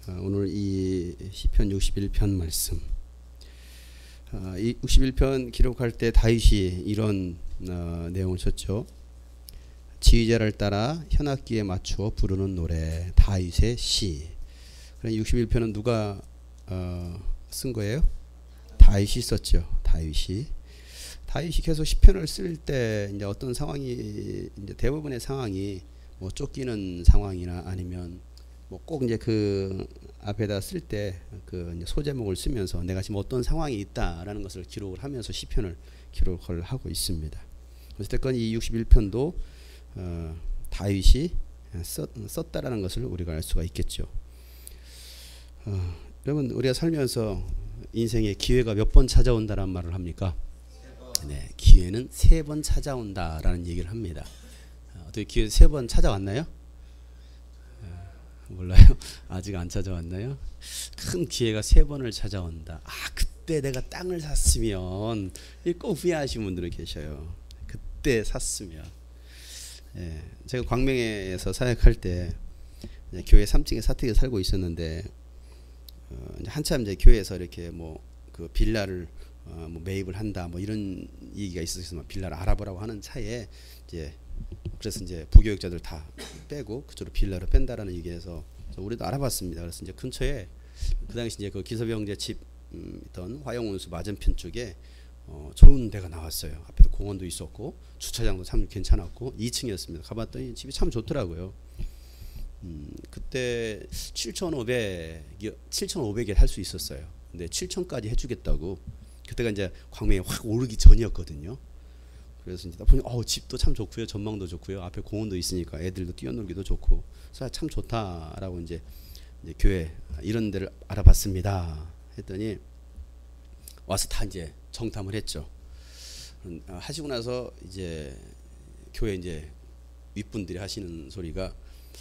오늘 이 시편 61편 말씀, 이 61편 기록할 때 다윗이 이런 내용을 썼죠. 지휘자를 따라 현악기에 맞추어 부르는 노래, 다윗의 시. 61편은 누가 쓴 거예요? 다윗이 썼죠. 다윗이 계속 시편을 쓸 때 이제 어떤 상황이, 이제 대부분의 상황이 뭐 쫓기는 상황이나 아니면 뭐 꼭 이제 그 앞에다 쓸 때 그 소제목을 쓰면서 내가 지금 어떤 상황이 있다라는 것을 기록을 하면서 시편을 기록을 하고 있습니다. 어쨌든 이 61편도 다윗이 썼다라는 것을 우리가 알 수가 있겠죠. 여러분, 우리가 살면서 인생에 기회가 몇 번 찾아온다라는 말을 합니까? 네, 기회는 3번 찾아온다라는 얘기를 합니다. 어떻게 기회 3번 찾아왔나요? 몰라요. 아직 안 찾아왔나요? 큰 기회가 3번을 찾아온다. 그때 내가 땅을 샀으면, 꼭 후회하시는 분들은 계셔요. 그때 샀으면. 제가 광명에서 사역할 때 교회 3층에 사택에 살고 있었는데, 한참 이제 교회에서 이렇게 뭐 그 빌라를 뭐 매입을 한다 뭐 이런 얘기가 있어서 빌라를 알아보라고 하는 차에 이제 그래서 이제 부교육자들 다 빼고 그쪽으로 빌라를 뺀다라는 얘기에서 우리도 알아봤습니다. 그래서 이제 근처에 그 당시 이제 그 기섭형제 집 있던 화영원수 맞은편 쪽에 좋은 데가 나왔어요. 앞에도 공원도 있었고 주차장도 참 괜찮았고 2층이었습니다. 가봤더니 집이 참 좋더라고요. 그때 7,500에 할 수 있었어요. 근데 7,000까지 해주겠다고. 그때가 이제 광명에 확 오르기 전이었거든요. 그래서 이제 보니 집도 참 좋고요, 전망도 좋고요, 앞에 공원도 있으니까 애들도 뛰어놀기도 좋고, 그래서 참 좋다라고 이제 교회 이런 데를 알아봤습니다. 했더니 와서 다 이제 정탐을 했죠. 하시고 나서 이제 교회 이제 윗분들이 하시는 소리가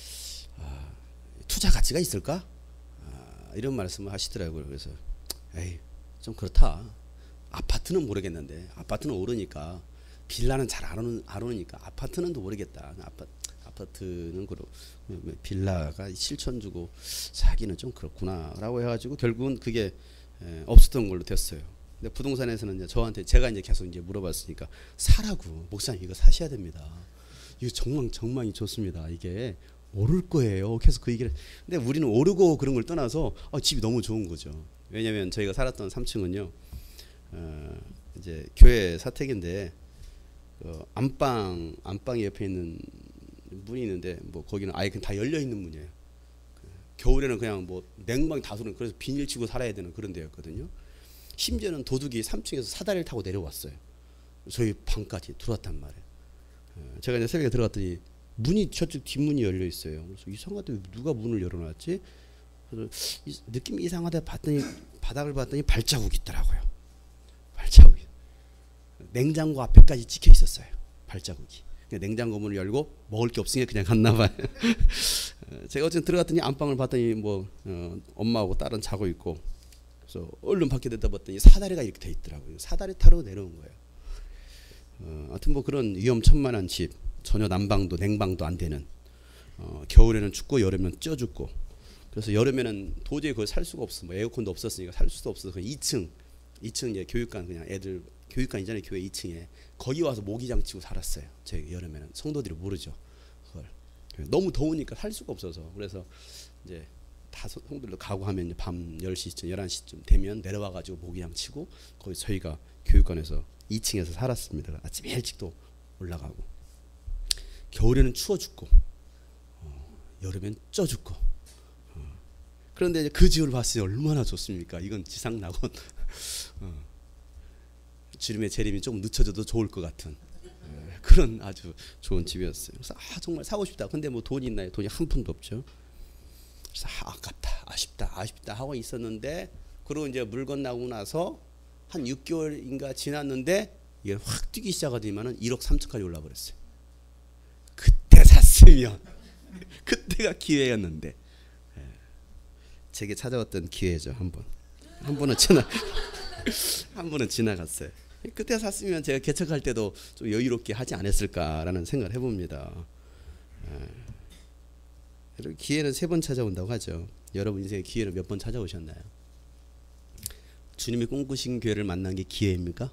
투자 가치가 있을까? 이런 말씀을 하시더라고요. 그래서 에이, 좀 그렇다. 아파트는 모르겠는데 아파트는 오르니까 빌라는 잘 안 오르니까 아파트는 또 모르겠다. 아파트는 그렇고 빌라가 7천 주고 사기는 좀 그렇구나라고 해가지고 결국은 그게 없었던 걸로 됐어요. 근데 부동산에서는 이제 저한테 제가 이제 계속 이제 물어봤으니까 사라고. 목사님 이거 사셔야 됩니다. 이거 전망이 좋습니다. 이게 오를 거예요. 계속 그 얘기를. 근데 우리는 오르고 그런 걸 떠나서 집이 너무 좋은 거죠. 왜냐하면 저희가 살았던 3층은요, 이제 교회 사택인데 안방이 옆에 있는 문이 있는데 뭐 거기는 아예 그냥 다 열려 있는 문이에요. 겨울에는 그냥 뭐 냉방이 다 들어오는, 그래서 비닐 치고 살아야 되는 그런 데였거든요. 심지어는 도둑이 3층에서 사다리를 타고 내려왔어요. 저희 방까지 들어왔단 말이에요. 제가 이제 새벽에 들어갔더니 문이 저쪽 뒷문이 열려 있어요. 그래서 이상하다, 누가 문을 열어놨지? 그래서 느낌이 이상하다 봤더니 바닥을 봤더니 발자국이 있더라고요. 발자국이. 냉장고 앞에까지 찍혀 있었어요. 발자국이. 냉장고 문을 열고 먹을 게 없으니까 그냥 갔나 봐요. 제가 어쨌든 들어갔더니 안방을 봤더니 뭐 엄마하고 딸은 자고 있고, 그래서 얼른 밖에 내다봤더니 사다리가 이렇게 돼 있더라고요. 사다리 타러 내려온 거예요. 하여튼 뭐 그런 위험천만한 집, 전혀 난방도 냉방도 안 되는, 겨울에는 춥고 여름에는 쪄 죽고, 그래서 여름에는 도저히 그걸 살 수가 없어. 뭐 에어컨도 없었으니까 살 수도 없어서 2층 이제 교육관, 그냥 애들 교육관 이전에 교회 2층에 거기 와서 모기장 치고 살았어요. 저희 여름에는 성도들이 모르죠. 그걸 너무 더우니까 살 수가 없어서. 그래서 이제 다 성도들도 가고 하면 밤 10시쯤 11시쯤 되면 내려와 가지고 모기장 치고 거기 저희가 교육관에서 2층에서 살았습니다. 아침에 일찍도 올라가고. 겨울에는 추워 죽고 여름엔 쪄 죽고. 그런데 이제 그 집을 봤으니 얼마나 좋습니까? 이건 지상 낙원. 주름의 재림이 조금 늦춰져도 좋을 것 같은 그런 아주 좋은 집이었어요. 그래서 정말 사고 싶다. 근데 뭐 돈이 있나요? 돈이 한 푼도 없죠. 그래서 아깝다, 아쉽다 하고 있었는데, 그리고 이제 물건 나오고 나서 한 6개월인가 지났는데 이게 확 뛰기 시작하더니만은 1억 3천까지 올라 버렸어요. 그때 샀으면 그때가 기회였는데. 제게 찾아왔던 기회죠. 한 번은 지나갔어요. 그때 샀으면 제가 개척할 때도 좀 여유롭게 하지 않았을까라는 생각을 해봅니다. 여러분 기회는 3번 찾아온다고 하죠. 여러분 인생에 기회는 몇 번 찾아오셨나요? 주님이 꿈꾸신 교회를 만난 게 기회입니까?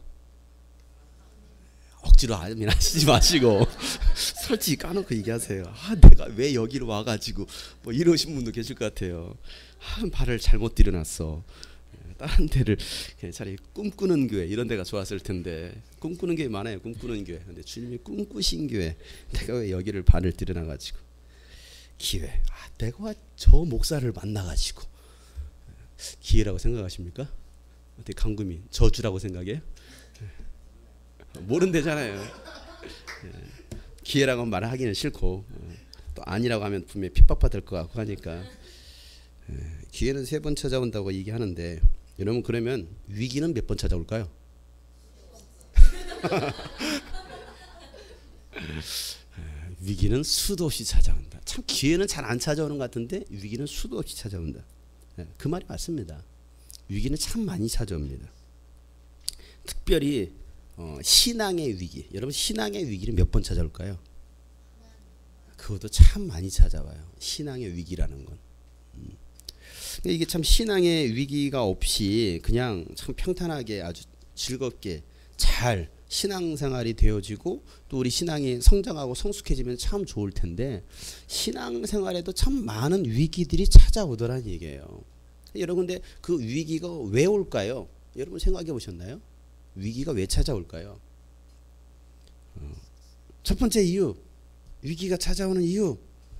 억지로 하시지 마시고 솔직히 까놓고 얘기하세요. 내가 왜 여기로 와가지고 뭐 이러신 분도 계실 것 같아요. 발을 잘못 들여놨어. 다른 데를 차라리 꿈꾸는 교회 이런 데가 좋았을 텐데. 꿈꾸는 교회 많아요. 꿈꾸는 교회. 근데 주님이 꿈꾸신 교회, 내가 왜 여기를 발을 들여놔가지고. 기회. 내가 저 목사를 만나가지고. 기회라고 생각하십니까? 어떻게 강구미 저주라고 생각해요? 모른대잖아요. 기회라고 말하기는 싫고 또 아니라고 하면 분명히 핍박받을 것 같고 하니까. 기회는 3번 찾아온다고 얘기하는데 여러분 그러면 위기는 몇 번 찾아올까요? 위기는 수도 없이 찾아온다. 참 기회는 잘 안 찾아오는 것 같은데 위기는 수도 없이 찾아온다. 그 말이 맞습니다. 위기는 참 많이 찾아옵니다. 특별히 신앙의 위기. 여러분 신앙의 위기는 몇 번 찾아올까요? 그것도 참 많이 찾아와요. 신앙의 위기라는 건. 이게 참 신앙의 위기가 없이 그냥 참 평탄하게 아주 즐겁게 잘 신앙생활이 되어지고 또 우리 신앙이 성장하고 성숙해지면 참 좋을 텐데 신앙생활에도 참 많은 위기들이 찾아오더란 얘기예요. 여러분 근데 그 위기가 왜 올까요? 여러분 생각해 보셨나요? 위기가 왜 찾아올까요? 첫 번째 이유, 위기가 찾아오는 이유,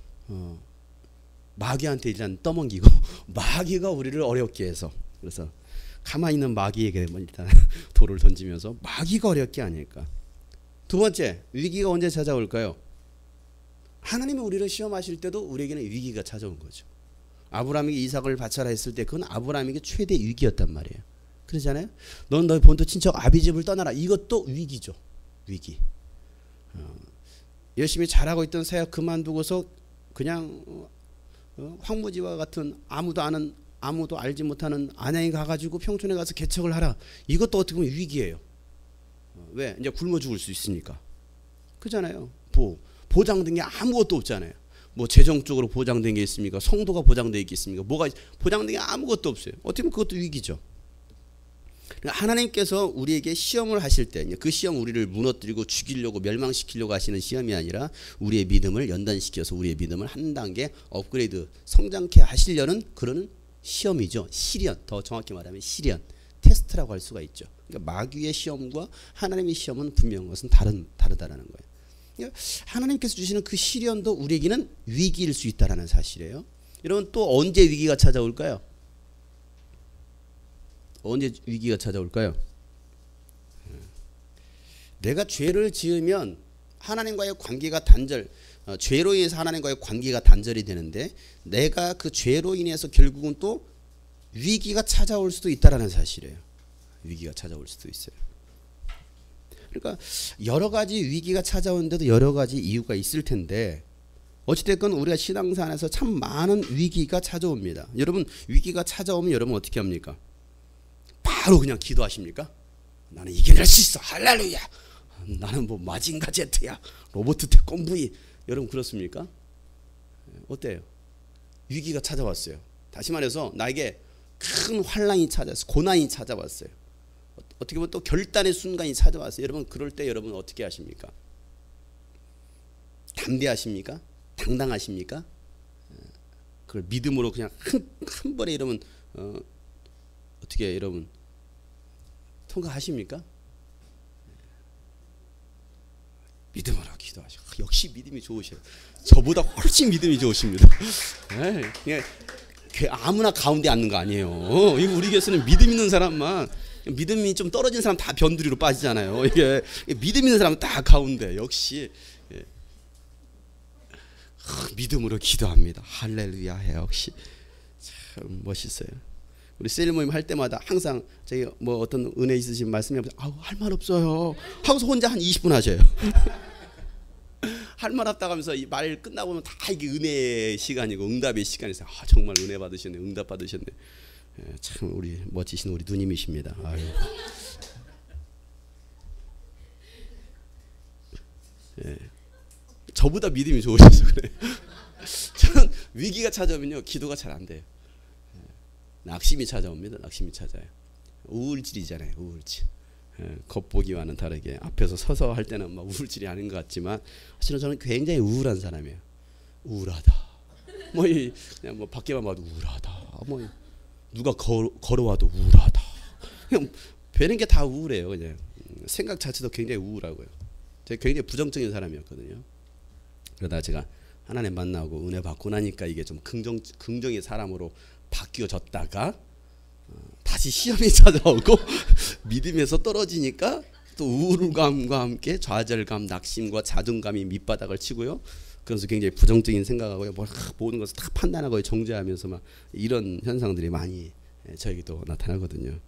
마귀한테 일단 떠넘기고 마귀가 우리를 어렵게 해서. 그래서 가만히 있는 마귀에게 일단 돌을 던지면서 마귀가 어렵게 하니까. 두 번째, 위기가 언제 찾아올까요? 하나님이 우리를 시험하실 때도 우리에게는 위기가 찾아온 거죠. 아브라함에게 이삭을 바쳐라 했을 때 그건 아브라함에게 최대 위기였단 말이에요. 그러잖아요. 넌 너희 본토 친척 아비집을 떠나라. 이것도 위기죠. 위기. 열심히 잘하고 있던 사역 그만두고서 그냥 황무지와 같은 아무도 알지 못하는 안양에 가가지고 평촌에 가서 개척을 하라. 이것도 어떻게 보면 위기예요. 왜? 이제 굶어 죽을 수 있으니까. 그잖아요. 보장된 게 아무것도 없잖아요. 뭐 재정적으로 보장된 게 있습니까? 성도가 보장되어 있겠습니까? 뭐가 보장된 게 아무것도 없어요. 어떻게 보면 그것도 위기죠. 하나님께서 우리에게 시험을 하실 때 그 시험 우리를 무너뜨리고 죽이려고 멸망시키려고 하시는 시험이 아니라 우리의 믿음을 연단시켜서 우리의 믿음을 한 단계 업그레이드 성장케 하시려는 그런 시험이죠. 시련, 더 정확히 말하면 시련, 테스트라고 할 수가 있죠. 그러니까 마귀의 시험과 하나님의 시험은 분명한 것은 다르다라는 거예요. 그러니까 하나님께서 주시는 그 시련도 우리에게는 위기일 수 있다라는 사실이에요. 여러분 또 언제 위기가 찾아올까요? 언제 위기가 찾아올까요? 내가 죄를 지으면 하나님과의 관계가 죄로 인해서 하나님과의 관계가 단절이 되는데 내가 그 죄로 인해서 결국은 또 위기가 찾아올 수도 있다라는 사실이에요. 위기가 찾아올 수도 있어요. 그러니까 여러 가지 위기가 찾아오는데도 여러 가지 이유가 있을 텐데 어찌됐건 우리가 신앙생활 안에서 참 많은 위기가 찾아옵니다. 여러분 위기가 찾아오면 여러분 어떻게 합니까? 바로 그냥 기도하십니까? 나는 이겨낼 수 있어. 할렐루야. 나는 뭐 마징가 제트야. 로버트 태권브이. 여러분 그렇습니까? 어때요? 위기가 찾아왔어요. 다시 말해서 나에게 큰 환난이 찾아왔어요. 고난이 찾아왔어요. 어떻게 보면 또 결단의 순간이 찾아왔어요. 여러분 그럴 때 여러분 어떻게 하십니까? 담대하십니까? 당당하십니까? 그걸 믿음으로 그냥 한 번에 여러분 어떻게 여러분 통과하십니까? 믿음으로 기도하시고 역시 믿음이 좋으셔요. 저보다 훨씬 믿음이 좋으십니다. 그냥 아무나 가운데 앉는 거 아니에요. 이거 우리 교회에서는 믿음 있는 사람만 믿음이 좀 떨어진 사람 다 변두리로 빠지잖아요. 이게 믿음 있는 사람은 다 가운데 역시 믿음으로 기도합니다. 할렐루야. 역시 참 멋있어요. 우리 셀 모임 할 때마다 항상 저희 뭐 어떤 은혜 있으신 말씀이 할 말 없어요 하고서 혼자 한 20분 하셔요. 할 말 없다고 하면서 이 말 끝나고 보면 다 이게 은혜의 시간이고 응답의 시간이세요. 정말 은혜 받으셨네. 응답 받으셨네. 참 우리 멋지신 우리 누님이십니다. 저보다 믿음이 좋으셔서 그래요. 저는 위기가 찾아오면요 기도가 잘 안 돼요. 낙심이 찾아옵니다. 낙심이 찾아요. 우울질이잖아요. 우울질. 겉보기와는 다르게 앞에서 서서 할 때는 막 우울질이 아닌 것 같지만 사실은 저는 굉장히 우울한 사람이에요. 우울하다. 그냥 뭐 밖에만 봐도 우울하다. 뭐 누가 걸어와도 우울하다. 그냥 뵈는 게 다 우울해요. 그냥 생각 자체도 굉장히 우울하고요. 제가 굉장히 부정적인 사람이었거든요. 그러다가 제가 하나님 만나고 은혜 받고 나니까 이게 좀 긍정의 사람으로 바뀌어졌다가 다시 시험이 찾아오고 믿음에서 떨어지니까 또 우울감과 함께 좌절감, 낙심과 자존감이 밑바닥을 치고요. 그래서 굉장히 부정적인 생각하고요. 모든 것을 다 판단하고 정죄하면서 막 이런 현상들이 많이 저에게도 나타나거든요.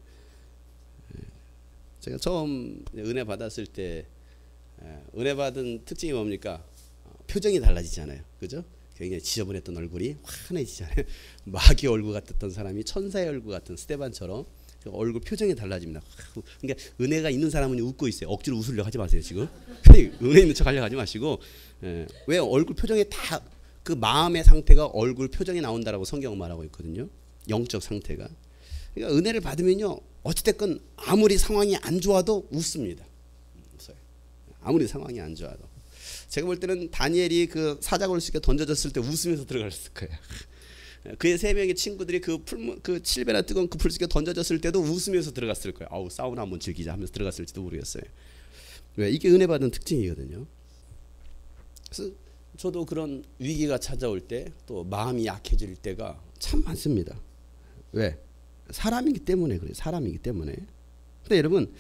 제가 처음 은혜 받았을 때 은혜 받은 특징이 뭡니까? 표정이 달라지잖아요. 그죠? 굉장히 지저분했던 얼굴이 환해지잖아요. 마귀의 얼굴 같았던 사람이 천사의 얼굴 같은 스데반처럼 얼굴 표정이 달라집니다. 그러니까 은혜가 있는 사람은 웃고 있어요. 억지로 웃으려고 하지 마세요. 지금 은혜 있는 척 하려고 하지 마시고 왜 얼굴 표정에 다 그 마음의 상태가 얼굴 표정이 나온다라고 성경은 말하고 있거든요. 영적 상태가. 그러니까 은혜를 받으면요 어찌됐건 아무리 상황이 안 좋아도 웃습니다. 아무리 상황이 안 좋아도. 제가 볼 때는 다니엘이 그 사자굴식에 던져졌을 때 웃으면서 들어갔을 거예요. 그의 세 명의 친구들이 그 7배나 뜨거운 그 풀속에 던져졌을 때도 웃으면서 들어갔을 거예요. 아우 사우나 한번 즐기자 하면서 들어갔을지도 모르겠어요. 왜? 이게 은혜 받은 특징이거든요. 그래서 저도 그런 위기가 찾아올 때 또 마음이 약해질 때가 참 많습니다. 왜? 사람이기 때문에 그래요. 사람이기 때문에. 근데 여러분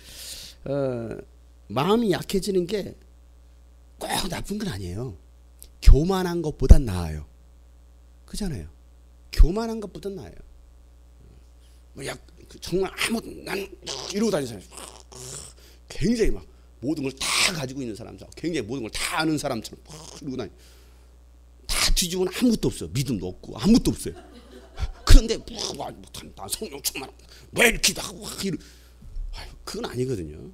마음이 약해지는 게 꼭 나쁜 건 아니에요. 교만한 것보단 나아요. 그잖아요. 교만한 것보단 나아요. 정말 난 이러고 다니는 사람, 굉장히 막 모든 걸 다 가지고 있는 사람처럼, 굉장히 모든 걸 다 아는 사람처럼 이러고 다니. 다 뒤집으면 아무것도 없어요. 믿음도 없고 아무것도 없어요. 그런데 나 성령 충만, 매일 기도하고 그건 아니거든요.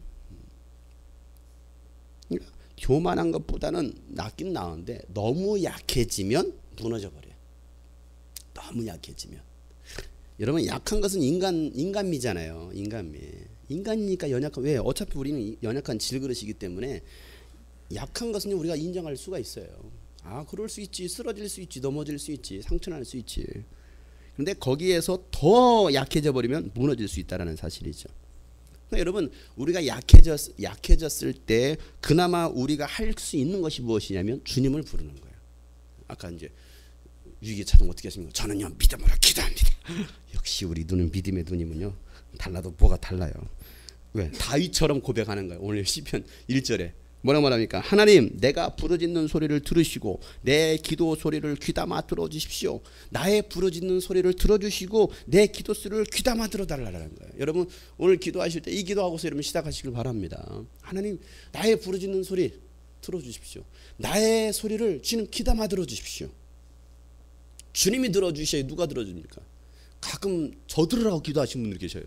교만한 것보다는 낫긴 나은데 너무 약해지면 무너져 버려요. 너무 약해지면. 여러분 약한 것은 인간미잖아요. 인간이니까 연약한. 왜? 어차피 우리는 연약한 질그릇이기 때문에 약한 것은 우리가 인정할 수가 있어요. 그럴 수 있지. 쓰러질 수 있지. 넘어질 수 있지. 상처날 수 있지. 그런데 거기에서 더 약해져 버리면 무너질 수 있다는 사실이죠. 여러분 우리가 약해졌을 때 그나마 우리가 할 수 있는 것이 무엇이냐면 주님을 부르는 거예요. 아까 이제 위기 찾으면 어떻게 하십니까? 저는요 믿음으로 기도합니다. 역시 우리 눈은 믿음의 눈이면요 달라도 뭐가 달라요. 왜? 다윗처럼 고백하는 거예요. 오늘 시편 1절에 뭐라고 말합니까? 하나님 내가 부르짖는 소리를 들으시고 내 기도 소리를 귀담아 들어주십시오. 나의 부르짖는 소리를 들어주시고 내 기도 소리를 귀담아 들어달라는 거예요. 여러분 오늘 기도하실 때 이 기도하고서 여러분 시작하시길 바랍니다. 하나님 나의 부르짖는 소리 들어주십시오. 나의 소리를 주님 귀담아 들어주십시오. 주님이 들어주셔야 누가 들어줍니까? 가끔 저 들으라고 기도하시는 분들 계셔요.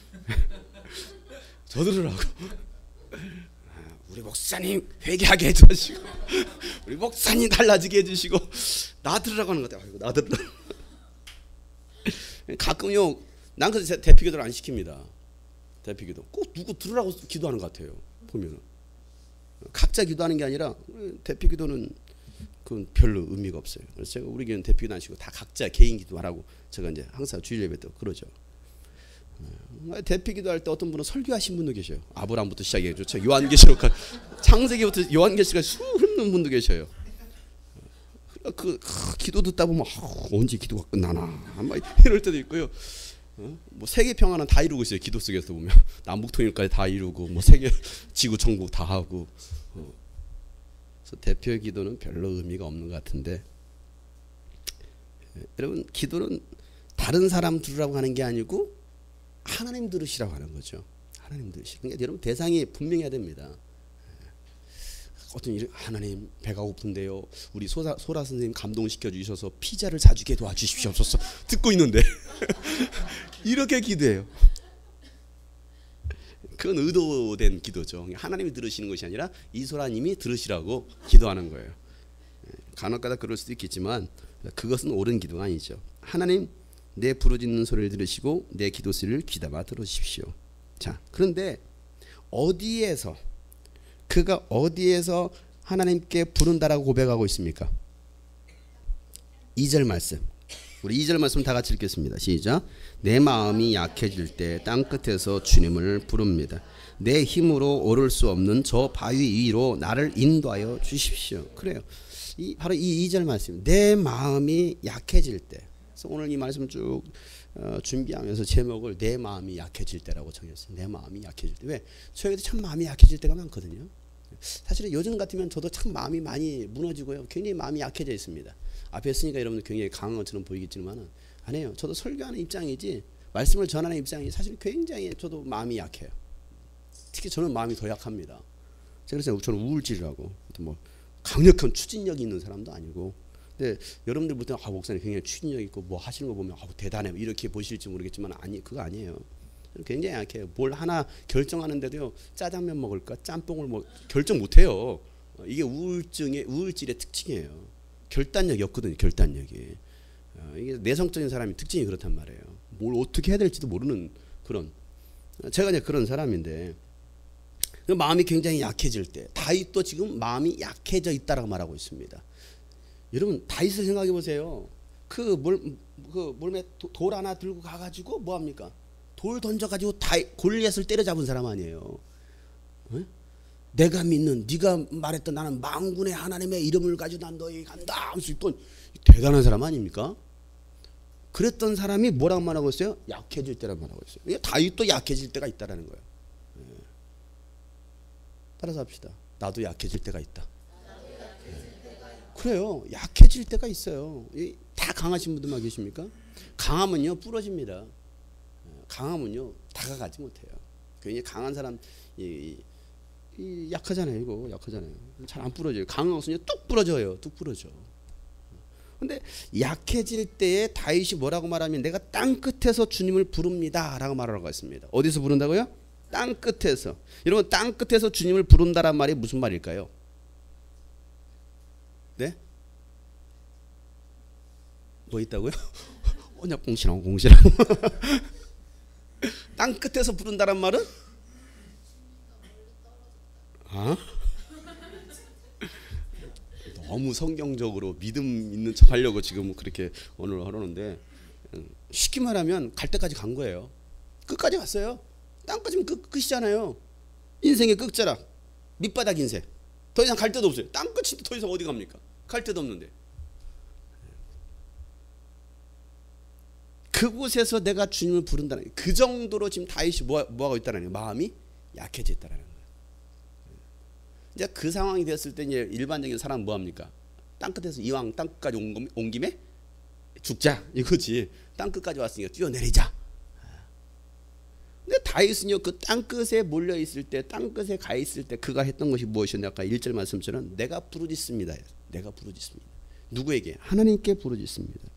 저 들으라고. 우리 목사님 회개하게 해주시고 우리 목사님 달라지게 해주시고 나 들으라고 하는 것 같아요. 나 들으라고. 가끔요 난 그래서 대피기도를 안 시킵니다. 대피기도 꼭 누구 들으라고 기도하는 것 같아요. 보면은 각자 기도하는 게 아니라 대피기도는 그건 별로 의미가 없어요. 그래서 제가 우리 교회는 대피기도 안 시키고 다 각자 개인 기도하라고 제가 이제 항상 주일 예배 때 그러죠. 대피 기도할 때 어떤 분은 설교하신 분도 계셔요. 아브라함부터 시작해서 요한계시록 창세기부터 요한계시록에 수 흐르는 분도 계셔요. 그 기도 듣다 보면 언제 기도가 끝나나 막 이럴 때도 있고요. 뭐 세계 평화는 다 이루고 있어요. 기도 속에서 보면 남북 통일까지 다 이루고 뭐 세계 지구 정복 다 하고. 그래서 대표 기도는 별로 의미가 없는 것 같은데 여러분 기도는 다른 사람 들으라고 하는 게 아니고 하나님 들으시라고 하는 거죠. 하나님 들으시. 그러니까 여러분 대상이 분명해야 됩니다. 어떤 일 하나님 배가 고픈데요. 우리 소라 선생님 감동시켜 주셔서 피자를 사주게 도와주십시옵소서. 듣고 있는데 이렇게 기도해요. 그건 의도된 기도죠. 하나님이 들으시는 것이 아니라 이소라님이 들으시라고 기도하는 거예요. 간혹가다 그럴 수도 있겠지만 그것은 옳은 기도가 아니죠. 하나님 내 부르짖는 소리를 들으시고 내 기도 소리를 귀담아 들으십시오. 자, 그런데 어디에서 그가 어디에서 하나님께 부른다라고 고백하고 있습니까? 2절 말씀. 우리 2절 말씀 다 같이 읽겠습니다. 시작. 내 마음이 약해질 때 땅끝에서 주님을 부릅니다. 내 힘으로 오를 수 없는 저 바위 위로 나를 인도하여 주십시오. 그래요. 바로 이 2절 말씀. 내 마음이 약해질 때. 그래서 오늘 이 말씀 쭉 준비하면서 제목을 내 마음이 약해질 때라고 정했어요. 내 마음이 약해질 때. 왜? 저에게도 참 마음이 약해질 때가 많거든요. 사실은 요즘 같으면 저도 참 마음이 많이 무너지고요. 굉장히 마음이 약해져 있습니다. 앞에 했으니까 여러분들 굉장히 강한 것처럼 보이겠지만 아니에요. 저도 설교하는 입장이지 말씀을 전하는 입장이 사실 굉장히 저도 마음이 약해요. 특히 저는 마음이 더 약합니다. 그래서 저는 우울증이라고 뭐 강력한 추진력이 있는 사람도 아니고 근데 여러분들 볼 때는 목사님 굉장히 추진력 있고 뭐 하시는 거 보면 대단해 이렇게 보실지 모르겠지만 그거 아니에요. 굉장히 약해요. 뭘 하나 결정하는데도요. 짜장면 먹을까 짬뽕을 결정 못해요. 이게 우울질의 특징이에요. 결단력이 없거든요. 결단력이. 이게 내성적인 사람이 특징이 그렇단 말이에요. 뭘 어떻게 해야 될지도 모르는 그런. 제가 이제 그런 사람인데 마음이 굉장히 약해질 때 다윗도 지금 마음이 약해져 있다라고 말하고 있습니다. 여러분 다윗을 생각해 보세요. 그 몰매 돌 하나 들고 가가지고 뭐 합니까? 돌 던져가지고 골리앗을 때려잡은 사람 아니에요. 에? 내가 믿는 네가 말했던 나는 만군의 하나님의 이름을 가지고 난 너에게 간다 하면서 있던 대단한 사람 아닙니까? 그랬던 사람이 뭐라고 말하고 있어요? 약해질 때라고 말하고 있어요. 다윗도 약해질 때가 있다라는 거예요. 따라서 합시다. 나도 약해질 때가 있다. 그래요. 약해질 때가 있어요. 다 강하신 분들만 계십니까? 강하면요 부러집니다. 강하면요 다가가지 못해요. 굉장히 강한 사람 약하잖아요. 이거 약하잖아요. 잘 안 부러져요. 강한 것은요 뚝 부러져요. 뚝 부러져. 근데 약해질 때에 다윗이 뭐라고 말하면 내가 땅 끝에서 주님을 부릅니다 라고 말하라고 했습니다. 어디서 부른다고요? 땅 끝에서. 여러분 땅 끝에서 주님을 부른다란 말이 무슨 말일까요? 네? 뭐 있다고요? 언약 공시랑 땅 끝에서 부른다란 말은? 너무 성경적으로 믿음 있는 척 하려고 지금 그렇게 오늘 하려는데 쉽게 말하면 갈 때까지 간 거예요. 끝까지 갔어요. 땅까지면 끝이잖아요. 인생의 끝자락 밑바닥 인생. 더 이상 갈 데도 없어요. 땅 끝인데 더 이상 어디 갑니까? 갈 데도 없는데. 그곳에서 내가 주님을 부른다는 그 정도로 지금 다윗이 뭐하고 있다는 거예요? 마음이 약해져 있다는 거예요. 이제 그 상황이 됐을 때 이제 일반적인 사람은 뭐합니까? 땅끝에서 이왕 땅끝까지 온 김에 죽자 이거지. 땅끝까지 왔으니까 뛰어내리자. 근데 다윗은요 그 땅끝에 몰려 있을 때 땅끝에 가 있을 때 그가 했던 것이 무엇이었냐? 아까 1절 말씀처럼 내가 부르짖습니다. 내가 부르짖습니다. 누구에게? 하나님께 부르짖습니다.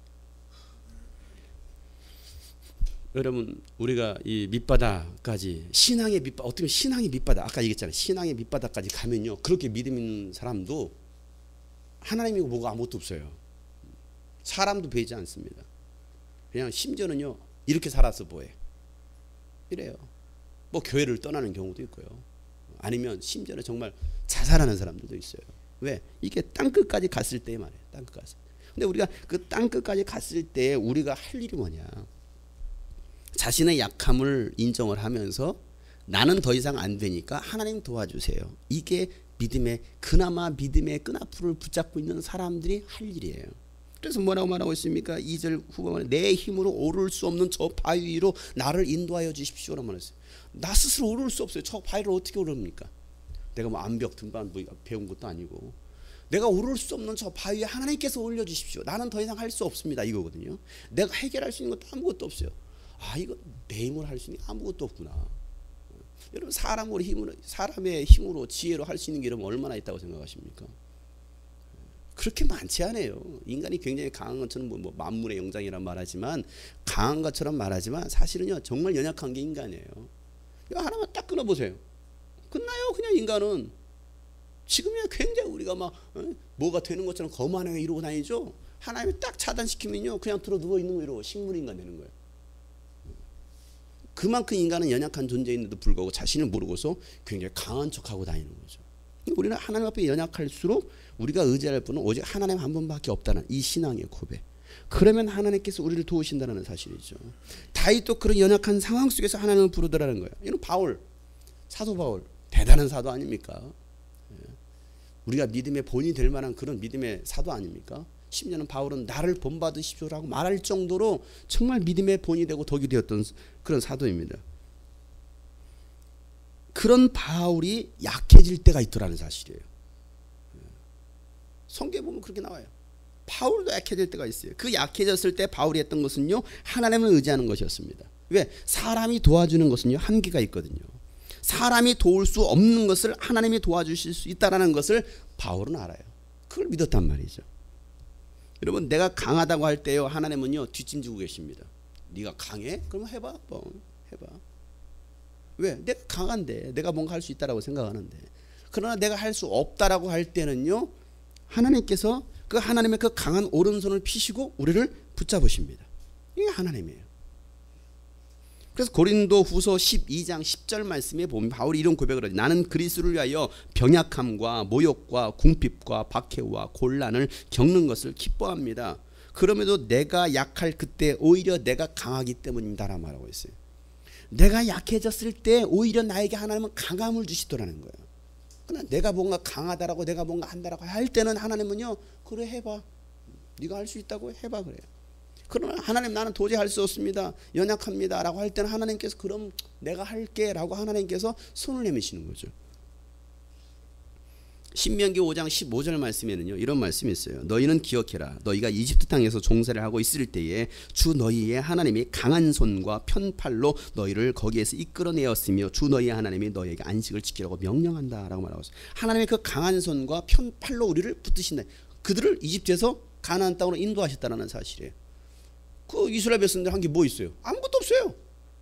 여러분 우리가 이 밑바닥까지 신앙의 밑바닥 어떻게 신앙의 밑바닥 아까 얘기했잖아요. 신앙의 밑바닥까지 가면요 그렇게 믿음 있는 사람도 하나님이고 뭐고 아무것도 없어요. 사람도 배지 않습니다. 그냥 심지어는요 이렇게 살아서 뭐해 이래요. 뭐 교회를 떠나는 경우도 있고요. 아니면 심지어는 정말 자살하는 사람들도 있어요. 왜? 이게 땅끝까지 갔을 때 말이에요. 땅끝까지. 근데 우리가 그 땅끝까지 갔을 때 우리가 할 일이 뭐냐? 자신의 약함을 인정을 하면서 나는 더 이상 안 되니까 하나님 도와주세요. 이게 믿음의 그나마 믿음의 끈앞을 붙잡고 있는 사람들이 할 일이에요. 그래서 뭐라고 말하고 있습니까? 2절 후반에 내 힘으로 오를 수 없는 저 바위 위로 나를 인도하여 주십시오라고 말했어요. 나 스스로 오를 수 없어요. 저 바위를 어떻게 오릅니까? 내가 뭐 암벽 등반 뭐 배운 것도 아니고 내가 오를 수 없는 저 바위에 하나님께서 올려주십시오. 나는 더 이상 할 수 없습니다. 이거거든요. 내가 해결할 수 있는 것도 아무것도 없어요. 이거 내 힘으로 할 수 있는 게 아무것도 없구나. 여러분 사람의 힘으로 지혜로 할 수 있는 게 여러분 얼마나 있다고 생각하십니까? 그렇게 많지 않아요. 인간이 굉장히 강한 것처럼 뭐 만물의 영장이란 말하지만 강한 것처럼 말하지만 사실은요 정말 연약한 게 인간이에요. 이거 하나만 딱 끊어보세요. 끝나요. 그냥 인간은 지금이야 굉장히 우리가 막 뭐가 되는 것처럼 거만하게 이러고 다니죠. 하나님이 딱 차단시키면요 그냥 들어 누워 있는 거예요. 식물인간 되는 거예요. 그만큼 인간은 연약한 존재인데도 불구하고 자신을 모르고서 굉장히 강한 척하고 다니는 거죠. 우리는 하나님 앞에 연약할수록 우리가 의지할 분은 오직 하나님 한 분밖에 없다는 이 신앙의 고백. 그러면 하나님께서 우리를 도우신다는 사실이죠. 다윗도 그런 연약한 상황 속에서 하나님을 부르더라는 거예요. 이런 바울, 사도 바울 대단한 사도 아닙니까? 우리가 믿음의 본이 될 만한 그런 믿음의 사도 아닙니까? 심지어는 바울은 나를 본받으십시오라고 말할 정도로 정말 믿음의 본이 되고 덕이 되었던 그런 사도입니다. 그런 바울이 약해질 때가 있더라는 사실이에요. 성경에 보면 그렇게 나와요. 바울도 약해질 때가 있어요. 그 약해졌을 때 바울이 했던 것은요 하나님을 의지하는 것이었습니다. 왜? 사람이 도와주는 것은요 한계가 있거든요. 사람이 도울 수 없는 것을 하나님이 도와주실 수 있다는 것을 바울은 알아요. 그걸 믿었단 말이죠. 여러분 내가 강하다고 할 때요 하나님은요 뒷짐지고 계십니다. 네가 강해? 그럼 해봐. 뭐 해봐. 왜? 내가 강한데 내가 뭔가 할 수 있다라고 생각하는데 그러나 내가 할 수 없다라고 할 때는요 하나님께서 그 하나님의 그 강한 오른손을 피시고 우리를 붙잡으십니다. 이게 하나님이에요. 그래서 고린도 후서 12장 10절 말씀에 보면 바울이 이런 고백을 하죠. 나는 그리스도를 위하여 병약함과 모욕과 궁핍과 박해와 곤란을 겪는 것을 기뻐합니다. 그럼에도 내가 약할 그때 오히려 내가 강하기 때문이다라고 말하고 있어요. 내가 약해졌을 때 오히려 나에게 하나님은 강함을 주시더라는 거예요. 그러나 내가 뭔가 강하다라고 내가 뭔가 한다라고 할 때는 하나님은요 그래 해봐. 네가 할 수 있다고 해봐 그래요. 그러나 하나님 나는 도저히 할 수 없습니다. 연약합니다 라고 할 때는 하나님께서 그럼 내가 할게 라고 하나님께서 손을 내미시는 거죠. 신명기 5장 15절 말씀에는요 이런 말씀이 있어요. 너희는 기억해라. 너희가 이집트 땅에서 종살이를 하고 있을 때에 주 너희의 하나님이 강한 손과 편팔로 너희를 거기에서 이끌어내었으며 주 너희의 하나님이 너희에게 안식을 지키라고 명령한다 라고 말하고 있어요. 하나님의 그 강한 손과 편팔로 우리를 붙드신다. 그들을 이집트에서 가나안 땅으로 인도하셨다는 사실이에요. 그 이스라엘 백성들 한 게 뭐 있어요? 아무것도 없어요.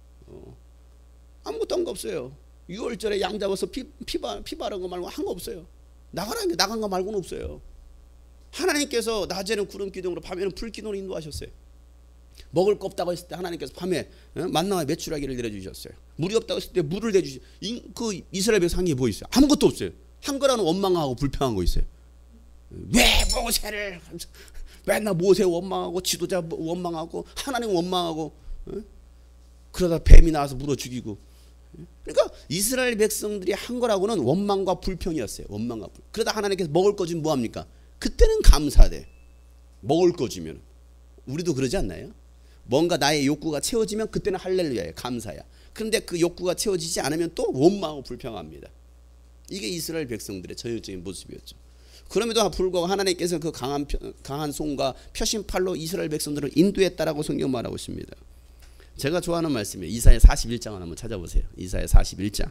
아무것도 한 거 없어요. 6월절에 양 잡아서 피 바른 거 말고 한 거 없어요. 나가라는 게 나간 거 말고는 없어요. 하나님께서 낮에는 구름 기둥으로 밤에는 불 기둥으로 인도하셨어요. 먹을 거 없다고 했을 때 하나님께서 밤에 만나와 메추라기를 내려주셨어요. 물이 없다고 했을 때 물을 내주셨어요. 그 이스라엘 백성 한 게 뭐 있어요? 아무것도 없어요. 한 거라는 원망하고 불평한 거 있어요. 왜 모세를 맨날 모세 원망하고 지도자 원망하고 하나님 원망하고 그러다 뱀이 나와서 물어 죽이고. 그러니까 이스라엘 백성들이 한 거라고는 원망과 불평이었어요. 원망과 불평. 그러다 하나님께서 먹을 거 주면 뭐합니까? 그때는 감사돼. 먹을 거 주면. 우리도 그러지 않나요? 뭔가 나의 욕구가 채워지면 그때는 할렐루야예요. 감사야. 그런데 그 욕구가 채워지지 않으면 또 원망하고 불평합니다. 이게 이스라엘 백성들의 전형적인 모습이었죠. 그럼에도 불구하고 하나님께서 그 강한 손과 펴신 팔로 이스라엘 백성들을 인도했다라고 성경 말하고 있습니다. 제가 좋아하는 말씀이에요. 이사야 41장을 한번 찾아보세요. 이사야 41장.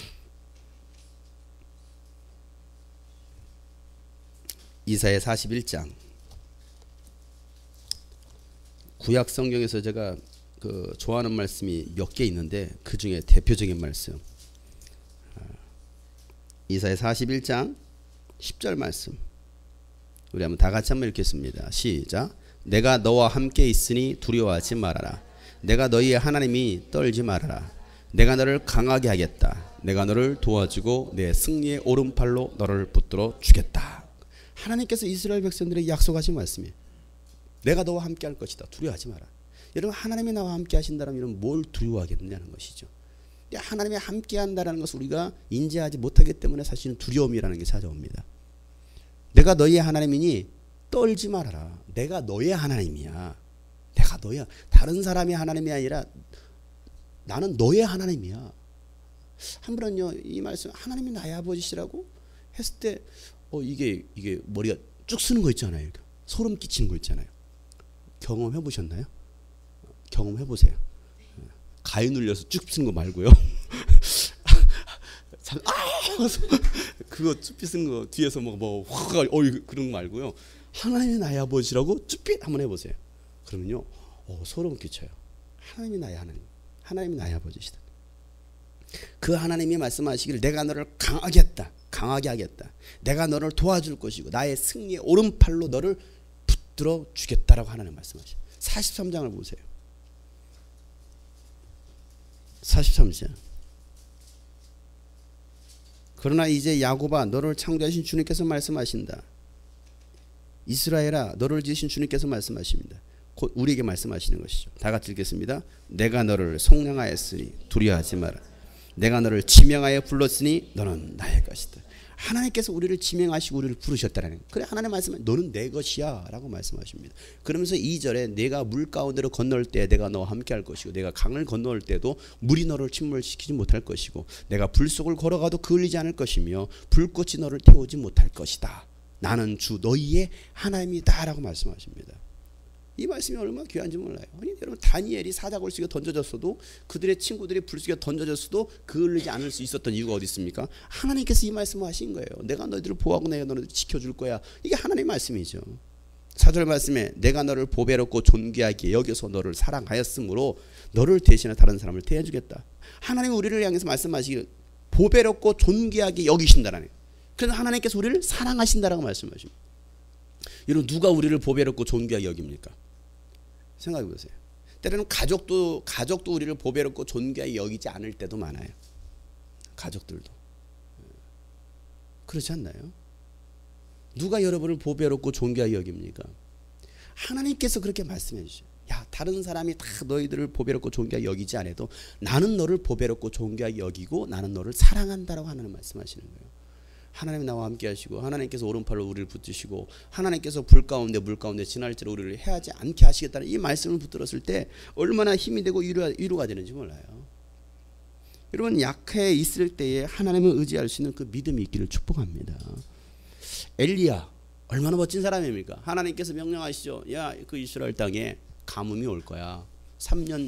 이사야 41장. 구약 성경에서 제가 그 좋아하는 말씀이 몇 개 있는데 그 중에 대표적인 말씀. 이사야 41장 10절 말씀. 우리 한번 다 같이 한번 읽겠습니다. 시작. 내가 너와 함께 있으니 두려워하지 말아라. 내가 너희의 하나님이 떨지 말아라. 내가 너를 강하게 하겠다. 내가 너를 도와주고 내 승리의 오른팔로 너를 붙들어 주겠다. 하나님께서 이스라엘 백성들에게 약속하신 말씀이에요. 내가 너와 함께 할 것이다. 두려워하지 마라. 여러분 하나님이 나와 함께 하신다면 여러분 뭘 두려워하겠느냐는 것이죠. 하나님이 함께 한다는 것을 우리가 인지하지 못하기 때문에 사실은 두려움이라는 게 찾아옵니다. 내가 너희의 하나님이니 떨지 말아라. 내가 너의 하나님이야. 내가 너야. 다른 사람의 하나님이 아니라 나는 너의 하나님이야. 한 분은요 이 말씀 하나님이 나의 아버지시라고 했을 때 이게 머리가 쭉 쓰는 거 있잖아요. 소름 끼치는 거 있잖아요. 경험해 보셨나요? 경험해 보세요. 가위 눌려서 쭉 쓰는 거 말고요. 그거 쭈삐 쓰는 거 뒤에서 그런 거 말고요. 하나님이 나의 아버지라고 쭈삐 한번 해보세요. 그러면요 소름 끼쳐요. 하나님이 나의 하나님, 하나님이 나의 아버지시다. 그 하나님이 말씀하시기를 내가 너를 강하게 하겠다. 내가 너를 도와줄 것이고 나의 승리의 오른팔로 너를 붙들어 주겠다라고 하나님 말씀하셔요. 43장을 보세요. 43장. 그러나 이제 야곱아 너를 창조하신 주님께서 말씀하신다. 이스라엘아 너를 지으신 주님께서 말씀하십니다. 곧 우리에게 말씀하시는 것이죠. 다 같이 읽겠습니다. 내가 너를 속량하였으니 두려워하지 마라. 내가 너를 지명하여 불렀으니 너는 나의 것이다. 하나님께서 우리를 지명하시고 우리를 부르셨다라는 거예요. 그래 하나님 말씀은 너는 내 것이야 라고 말씀하십니다. 그러면서 2절에 내가 물 가운데로 건널 때 내가 너와 함께 할 것이고 내가 강을 건널 때도 물이 너를 침몰시키지 못할 것이고 내가 불 속을 걸어가도 그을리지 않을 것이며 불꽃이 너를 태우지 못할 것이다. 나는 주 너희의 하나님이다 라고 말씀하십니다. 이 말씀이 얼마나 귀한지 몰라요. 아니, 여러분 다니엘이 사자굴 속에 던져졌어도 그들의 친구들이 불 속에 던져졌어도 그을리지 않을 수 있었던 이유가 어디 있습니까? 하나님께서 이 말씀을 하신 거예요. 내가 너희들을 보호하고 내가 너희들을 지켜줄 거야. 이게 하나님의 말씀이죠. 4절 말씀에 내가 너를 보배롭고 존귀하게 여겨서 너를 사랑하였으므로 너를 대신해 다른 사람을 대해주겠다. 하나님이 우리를 향해서 말씀하시기를 보배롭고 존귀하게 여기신다라는 거예요. 그래서 하나님께서 우리를 사랑하신다라고 말씀하십니다. 여러분 누가 우리를 보배롭고 존귀하게 여깁니까? 생각해 보세요. 때로는 가족도 우리를 보배롭고 존귀하게 여기지 않을 때도 많아요. 가족들도 그렇지 않나요? 누가 여러분을 보배롭고 존귀하게 여깁니까? 하나님께서 그렇게 말씀해 주셔요. 야 다른 사람이 다 너희들을 보배롭고 존귀하게 여기지 않아도 나는 너를 보배롭고 존귀하게 여기고 나는 너를 사랑한다라고 하나님 말씀하시는 거예요. 하나님이 나와 함께 하시고 하나님께서 오른팔로 우리를 붙드시고 하나님께서 불 가운데 물 가운데 지날지로 우리를 해하지 않게 하시겠다는 이 말씀을 붙들었을 때 얼마나 힘이 되고 위로가 되는지 몰라요. 여러분 약해 있을 때에 하나님을 의지할 수 있는 그 믿음이 있기를 축복합니다. 엘리야 얼마나 멋진 사람입니까? 하나님께서 명령하시죠. 야 그 이스라엘 땅에 가뭄이 올 거야. 3년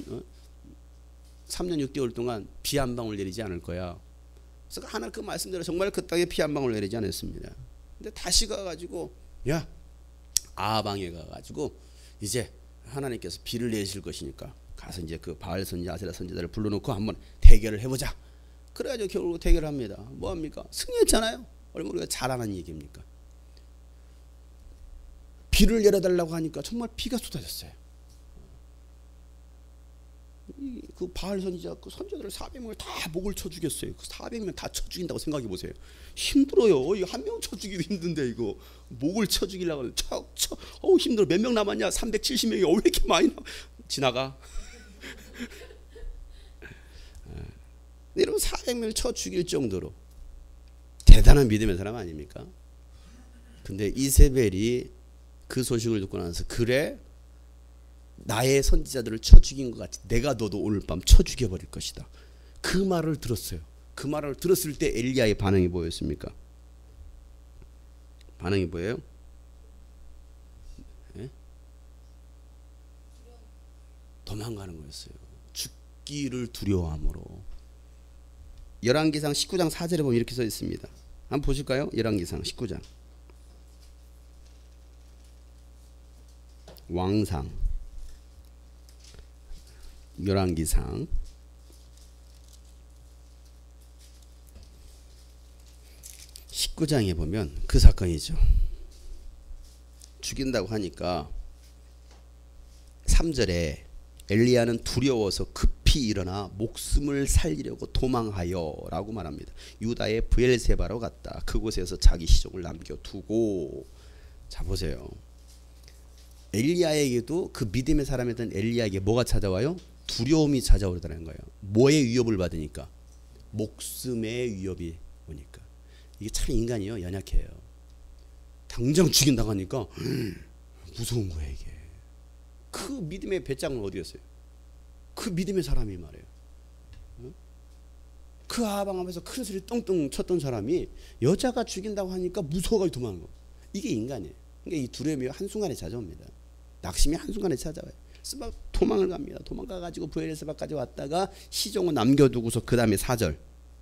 6개월 동안 비 한 방울 내리지 않을 거야. 그래서 하나님 그 말씀대로 정말 그 땅에 피 한 방울 내리지 않았습니다. 근데 다시 가가지고 야 아방에 가가지고 이제 하나님께서 비를 내실 것이니까 가서 이제 그 바알 선지 아세라 선지자를 불러놓고 한번 대결을 해보자. 그래가지고 결국 대결을 합니다. 뭐 합니까? 승리했잖아요. 얼마나 우리가 잘하는 얘기입니까? 비를 내려달라고 하니까 정말 비가 쏟아졌어요. 그 바알 선지자 그 선지자들 400명을 다 목을 쳐 죽였어요. 그 400명 다 쳐 죽인다고 생각해 보세요. 힘들어요. 이거 한 명 쳐 죽이기도 힘든데 이거 목을 쳐 죽이려고 쳐 힘들어. 몇 명 남았냐? 370명이 왜 이렇게 많이 지나가? 여러분 400명을 쳐 죽일 정도로 대단한 믿음의 사람 아닙니까? 근데 이세벨이 그 소식을 듣고 나서 그래 나의 선지자들을 쳐 죽인 것 같이 내가 너도 오늘 밤 쳐 죽여버릴 것이다. 그 말을 들었어요. 그 말을 들었을 때 엘리야의 반응이 뭐였습니까? 반응이 뭐예요? 네? 도망가는 거였어요. 죽기를 두려워함으로. 열왕기상 19장 4절에 보면 이렇게 써 있습니다. 한번 보실까요? 열왕기상 19장 왕상 열왕기상 19장에 보면 그 사건이죠. 죽인다고 하니까 3절에 엘리야는 두려워서 급히 일어나 목숨을 살리려고 도망하여 라고 말합니다. 유다의 브엘세바로 갔다. 그곳에서 자기 시종을 남겨두고. 자 보세요. 엘리야에게도 그 믿음의 사람이었던 엘리야에게 뭐가 찾아와요? 두려움이 찾아오더라는 거예요. 뭐의 위협을 받으니까? 목숨의 위협이 오니까. 이게 참 인간이요 연약해요. 당장 죽인다고 하니까 무서운 거예요 이게. 그 믿음의 배짱은 어디였어요? 그 믿음의 사람이 말이에요. 그 아방 앞에서 큰 소리 똥똥 쳤던 사람이 여자가 죽인다고 하니까 무서워가지고 도망간 거. 이게 인간이에요. 그러니까 이 두려움이 한순간에 찾아옵니다. 낙심이 한순간에 찾아와요. 그래서 막 도망을 갑니다. 도망가가지고 브엘세바까지 왔다가 시종을 남겨두고서 그 다음에 4절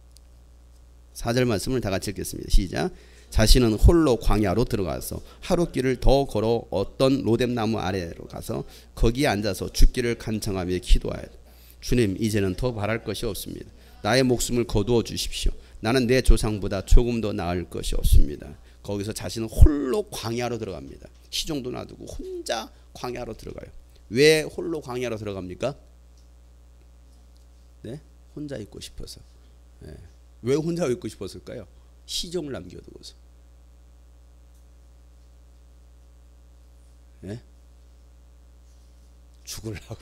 말씀을 다 같이 읽겠습니다. 시작. 자신은 홀로 광야로 들어가서 하룻길을 더 걸어 어떤 로뎀나무 아래로 가서 거기에 앉아서 죽기를 간청하며 기도하여 주님 이제는 더 바랄 것이 없습니다. 나의 목숨을 거두어 주십시오. 나는 내 조상보다 조금 더 나을 것이 없습니다. 거기서 자신은 홀로 광야로 들어갑니다. 시종도 놔두고 혼자 광야로 들어가요. 왜 홀로 광야로 들어갑니까? 네? 혼자 있고 싶어서. 네. 왜 혼자 있고 싶었을까요? 시종을 남겨두고서. 네? 죽으려고.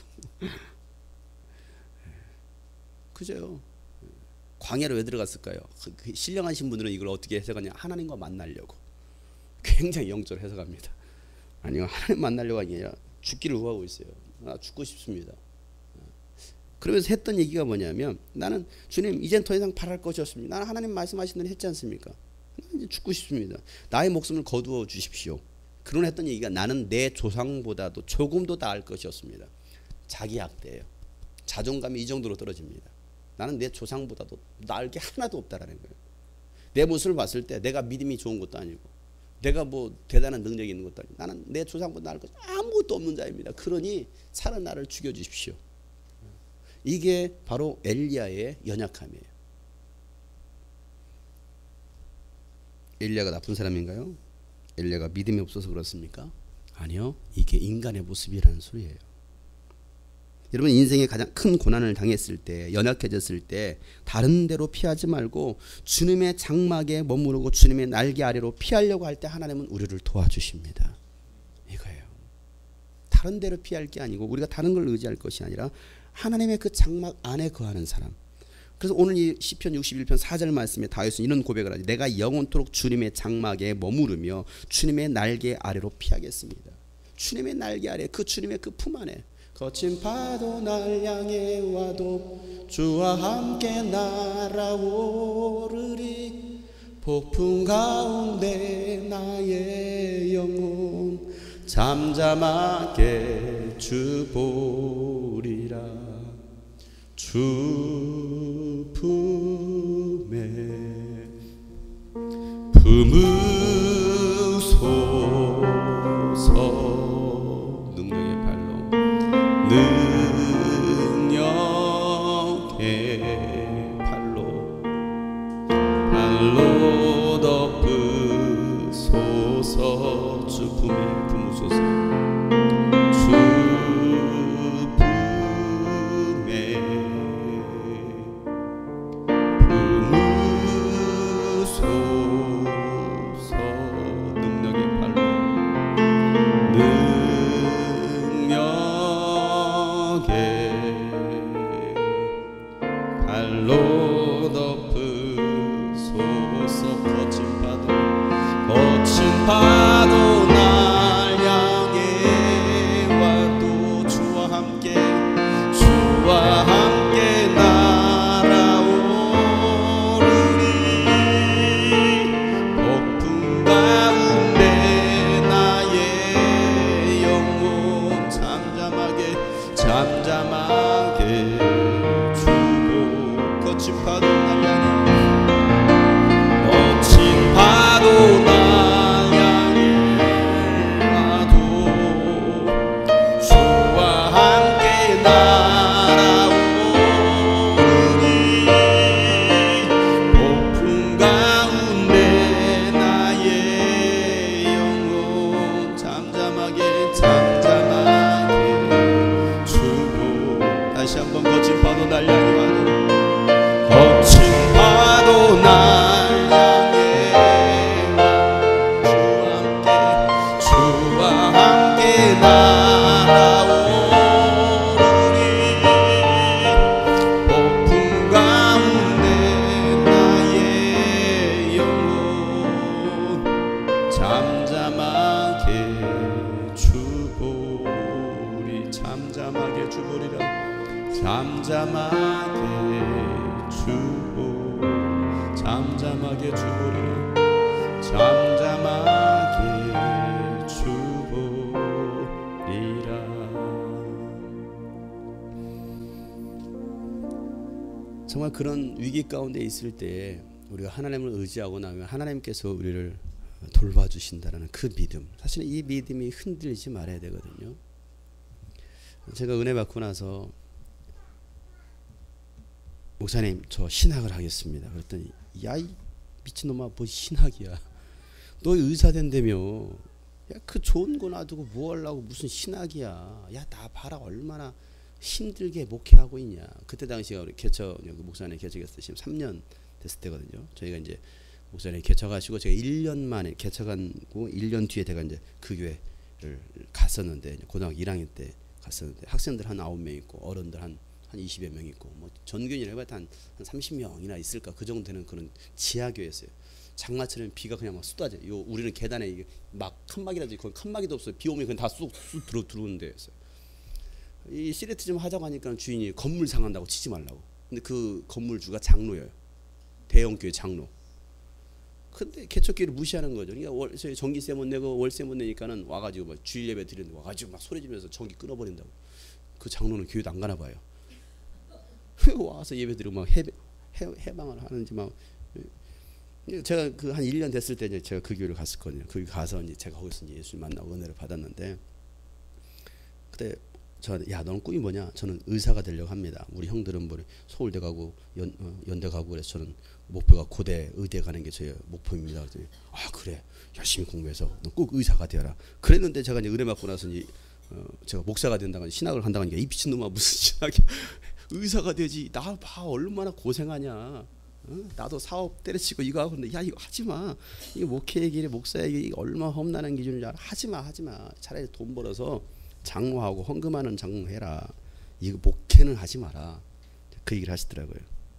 그죠? 광야로 왜 들어갔을까요? 신령하신 분들은 이걸 어떻게 해석하냐? 하나님과 만나려고. 굉장히 영적으로 해석합니다. 아니요, 하나님 만나려고 하는 게 아니라 죽기를 구하고 있어요. 나 죽고 싶습니다. 그러면서 했던 얘기가 뭐냐면, 나는 주님 이젠 더 이상 바랄 것이 없습니다. 나는 하나님 말씀하신 대로 했지 않습니까? 이제 죽고 싶습니다. 나의 목숨을 거두어 주십시오. 그런 했던 얘기가 나는 내 조상보다도 조금도 나을 것이 없습니다. 자기 학대예요. 자존감이 이 정도로 떨어집니다. 나는 내 조상보다도 나을 게 하나도 없다라는 거예요. 내 모습을 봤을 때 내가 믿음이 좋은 것도 아니고 내가 뭐 대단한 능력이 있는 것도 아니고 나는 내 조상보다 나을 것 아무것도 없는 자입니다. 그러니 사는 나를 죽여주십시오. 이게 바로 엘리야의 연약함이에요. 엘리야가 나쁜 사람인가요? 엘리야가 믿음이 없어서 그렇습니까? 아니요. 이게 인간의 모습이라는 소리예요. 여러분 인생에 가장 큰 고난을 당했을 때, 연약해졌을 때 다른 데로 피하지 말고 주님의 장막에 머무르고 주님의 날개 아래로 피하려고 할 때 하나님은 우리를 도와주십니다. 이거예요. 다른 데로 피할 게 아니고 우리가 다른 걸 의지할 것이 아니라 하나님의 그 장막 안에 거하는 사람. 그래서 오늘 이 시편 61편 4절 말씀에 다윗은 이런 고백을 하죠. 내가 영원토록 주님의 장막에 머무르며 주님의 날개 아래로 피하겠습니다. 주님의 날개 아래, 그 주님의 그 품 안에. 거친 파도 날 향해 와도 주와 함께 날아오르리. 폭풍 가운데 나의 영혼 잠잠하게 주 보리라. 주 품에 품으소서. 능력의 발로 능력의 발로 덮으소서. 주 품에 품으소서. 주 품에 품으소서. 능력의 발로 발로 덮으소서. 거친 파도 날 향해 와도 주와 함께 날아오르리. 폭풍 가운데 나의 영혼 잠잠하게 주고. 거친 파도 날 향해 와도 주와 함께 날아오르리. 폭풍 가운데 나의 영혼 잠잠하게 주고. 다시 한번 거친 파도 날 향해 와도 거친 파도 날 향해 주와 함께 날아오르리. 폭풍 가운데 나의 영혼 잠잠하게 주보리. 잠잠하게 주보리라. 잠잠하게 주보. 잠잠하게 주보리라. 잠잠하게 주보리라. 정말 그런 위기 가운데 있을 때 우리가 하나님을 의지하고 나면 하나님께서 우리를 돌봐주신다는 그 믿음. 사실은 이 믿음이 흔들리지 말아야 되거든요. 제가 은혜 받고 나서 목사님 저 신학을 하겠습니다. 그랬더니 야 이 미친놈아 뭐 신학이야. 너 의사 된다며. 야, 그 좋은 거 놔두고 뭐 하려고 무슨 신학이야. 야, 나 봐라 얼마나 힘들게 목회하고 있냐. 그때 당시가 우리 개척 그 목사님 개척했을 때 지금 3년 됐을 때거든요. 저희가 이제 목사님 개척하시고 제가 1년 만에 개척하고 1년 뒤에 제가 이제 그 교회를 갔었는데 고등학교 1학년 때 갔었는데 학생들 한 9명 있고 어른들 한 20여 명 있고 뭐 전교인이라 해봐야 한 30명이나 있을까 그 정도 되는 그런 지하교회였어요. 장마철에는 비가 그냥 막 쏟아져. 요 우리는 계단에 이게 막 칸막이라도 거기 칸막이도 없어요. 비 오면 그냥 다 쑥 들어오는 데였어요. 이 시레트 좀 하자고 하니까 주인이 건물 상한다고 치지 말라고. 근데 그 건물주가 장로예요. 대형교회 장로. 근데 개척교회를 무시하는 거죠. 그러니까 전기세 못 내고 월세 못 내니까는 와가지고 막 주일 예배 드리는데 와가지고 막 소리 지르면서 전기 끊어버린다고. 그 장로는 교회도 안 가나 봐요. 와서 예배 드리고 막 해방을 하는지 막. 제가 그 한 1년 됐을 때 이제 제가 그 교회를 갔었거든요. 거기 가서 이제 제가 거기서 이제 예수님 만나고 은혜를 받았는데 그때 야 너는 꿈이 뭐냐? 저는 의사가 되려고 합니다. 우리 형들은 뭐 서울대 가고 연대 가고 그래서 저는 목표가 고대 의대 가는 게 저의 목표입니다. 그랬더니 아 그래 열심히 공부해서 너 꼭 의사가 되어라. 그랬는데 제가 이제 은혜 받고 나서 이제 제가 목사가 된다고 신학을 한다고 하니까 이 미친놈아 무슨 신학이 의사가 되지. 나 봐 얼마나 고생하냐. 나도 사업 때려치고 이거 하고 있는데 야 이거 하지마. 이거 목회의 길에 목사의 길이 얼마나 험난한 기준인 줄 알아. 하지마. 차라리 돈 벌어서 장로하고 헌금하는 장로해라. 이거 목회는 하지 마라. 그 얘기를 하시더라고요.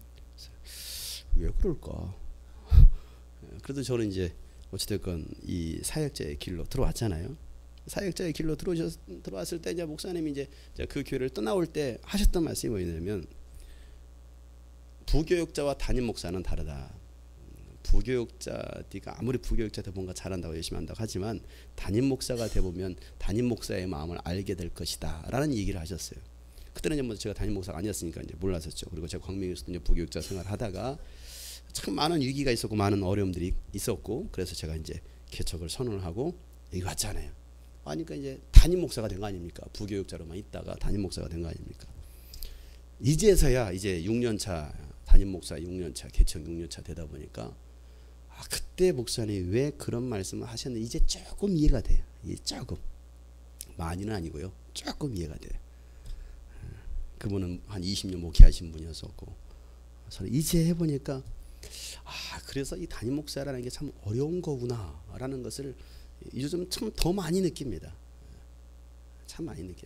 왜 그럴까? 그래도 저는 이제 어찌됐건 이 사역자의 길로 들어왔잖아요. 사역자의 길로 들어왔을 때 이제 목사님이 이제 그 교회를 떠나올 때 하셨던 말씀이 뭐냐면 부교육자와 담임 목사는 다르다. 부교육자가 아무리 부교육자도 뭔가 잘한다고 열심히 한다고 하지만 담임 목사가 되보면 담임 목사의 마음을 알게 될 것이다 라는 얘기를 하셨어요. 그때는 이제 뭐 제가 담임 목사가 아니었으니까 이제 몰랐었죠. 그리고 제가 광명에서도 이제 부교육자 생활하다가 참 많은 위기가 있었고 많은 어려움들이 있었고 그래서 제가 이제 개척을 선언을 하고 여기 왔잖아요. 그러니까 이제 담임 목사가 된 거 아닙니까? 부교육자로만 있다가 담임 목사가 된 거 아닙니까? 이제서야 이제 6년차 담임 목사 6년차 개척 6년차 되다 보니까 그때 목사님이 왜 그런 말씀을 하셨는지 이제 조금 이해가 돼요. 이제 조금 많이는 아니고요. 조금 이해가 돼요. 그분은 한 20년 목회하신 분이었었고 저는 이제 해보니까 그래서 이 담임 목사라는 게 참 어려운 거구나라는 것을 요즘 참 더 많이 느낍니다. 참 많이 느껴요.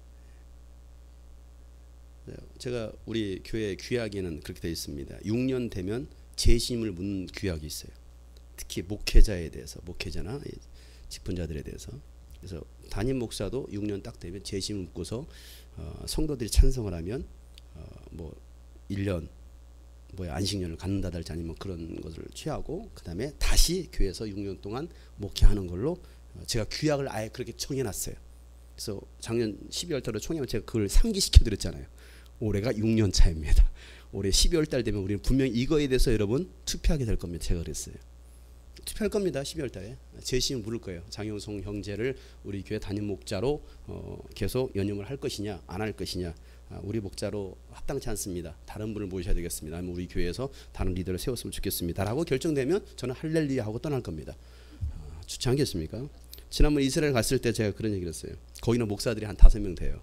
제가 우리 교회 규약에는 그렇게 되어 있습니다. 6년 되면 재심을 묻는 규약이 있어요. 특히 목회자에 대해서, 목회자나 직분자들에 대해서. 그래서 담임 목사도 6년 딱 되면 재심을 묻고서 성도들이 찬성을 하면 뭐 1년 안식년을 갖는다든지 아니면 그런 것을 취하고 그 다음에 다시 교회에서 6년 동안 목회하는 걸로 제가 규약을 아예 그렇게 정해놨어요. 그래서 작년 12월 달에 총회하면 제가 그걸 상기시켜 드렸잖아요. 올해가 6년 차입니다. 올해 12월 달 되면 우리는 분명히 이거에 대해서 여러분 투표하게 될 겁니다. 제가 그랬어요. 투표할 겁니다. 12월 달에 재심을 물을 거예요. 장용성 형제를 우리 교회 담임 목자로 계속 연임을 할 것이냐 안 할 것이냐. 우리 목자로 합당치 않습니다. 다른 분을 모셔야 되겠습니다. 아니면 우리 교회에서 다른 리더를 세웠으면 좋겠습니다. 라고 결정되면 저는 할렐루야 하고 떠날 겁니다. 좋지 않겠습니까? 지난번 이스라엘 갔을 때 제가 그런 얘기를 했어요. 거기는 목사들이 한 5명 돼요.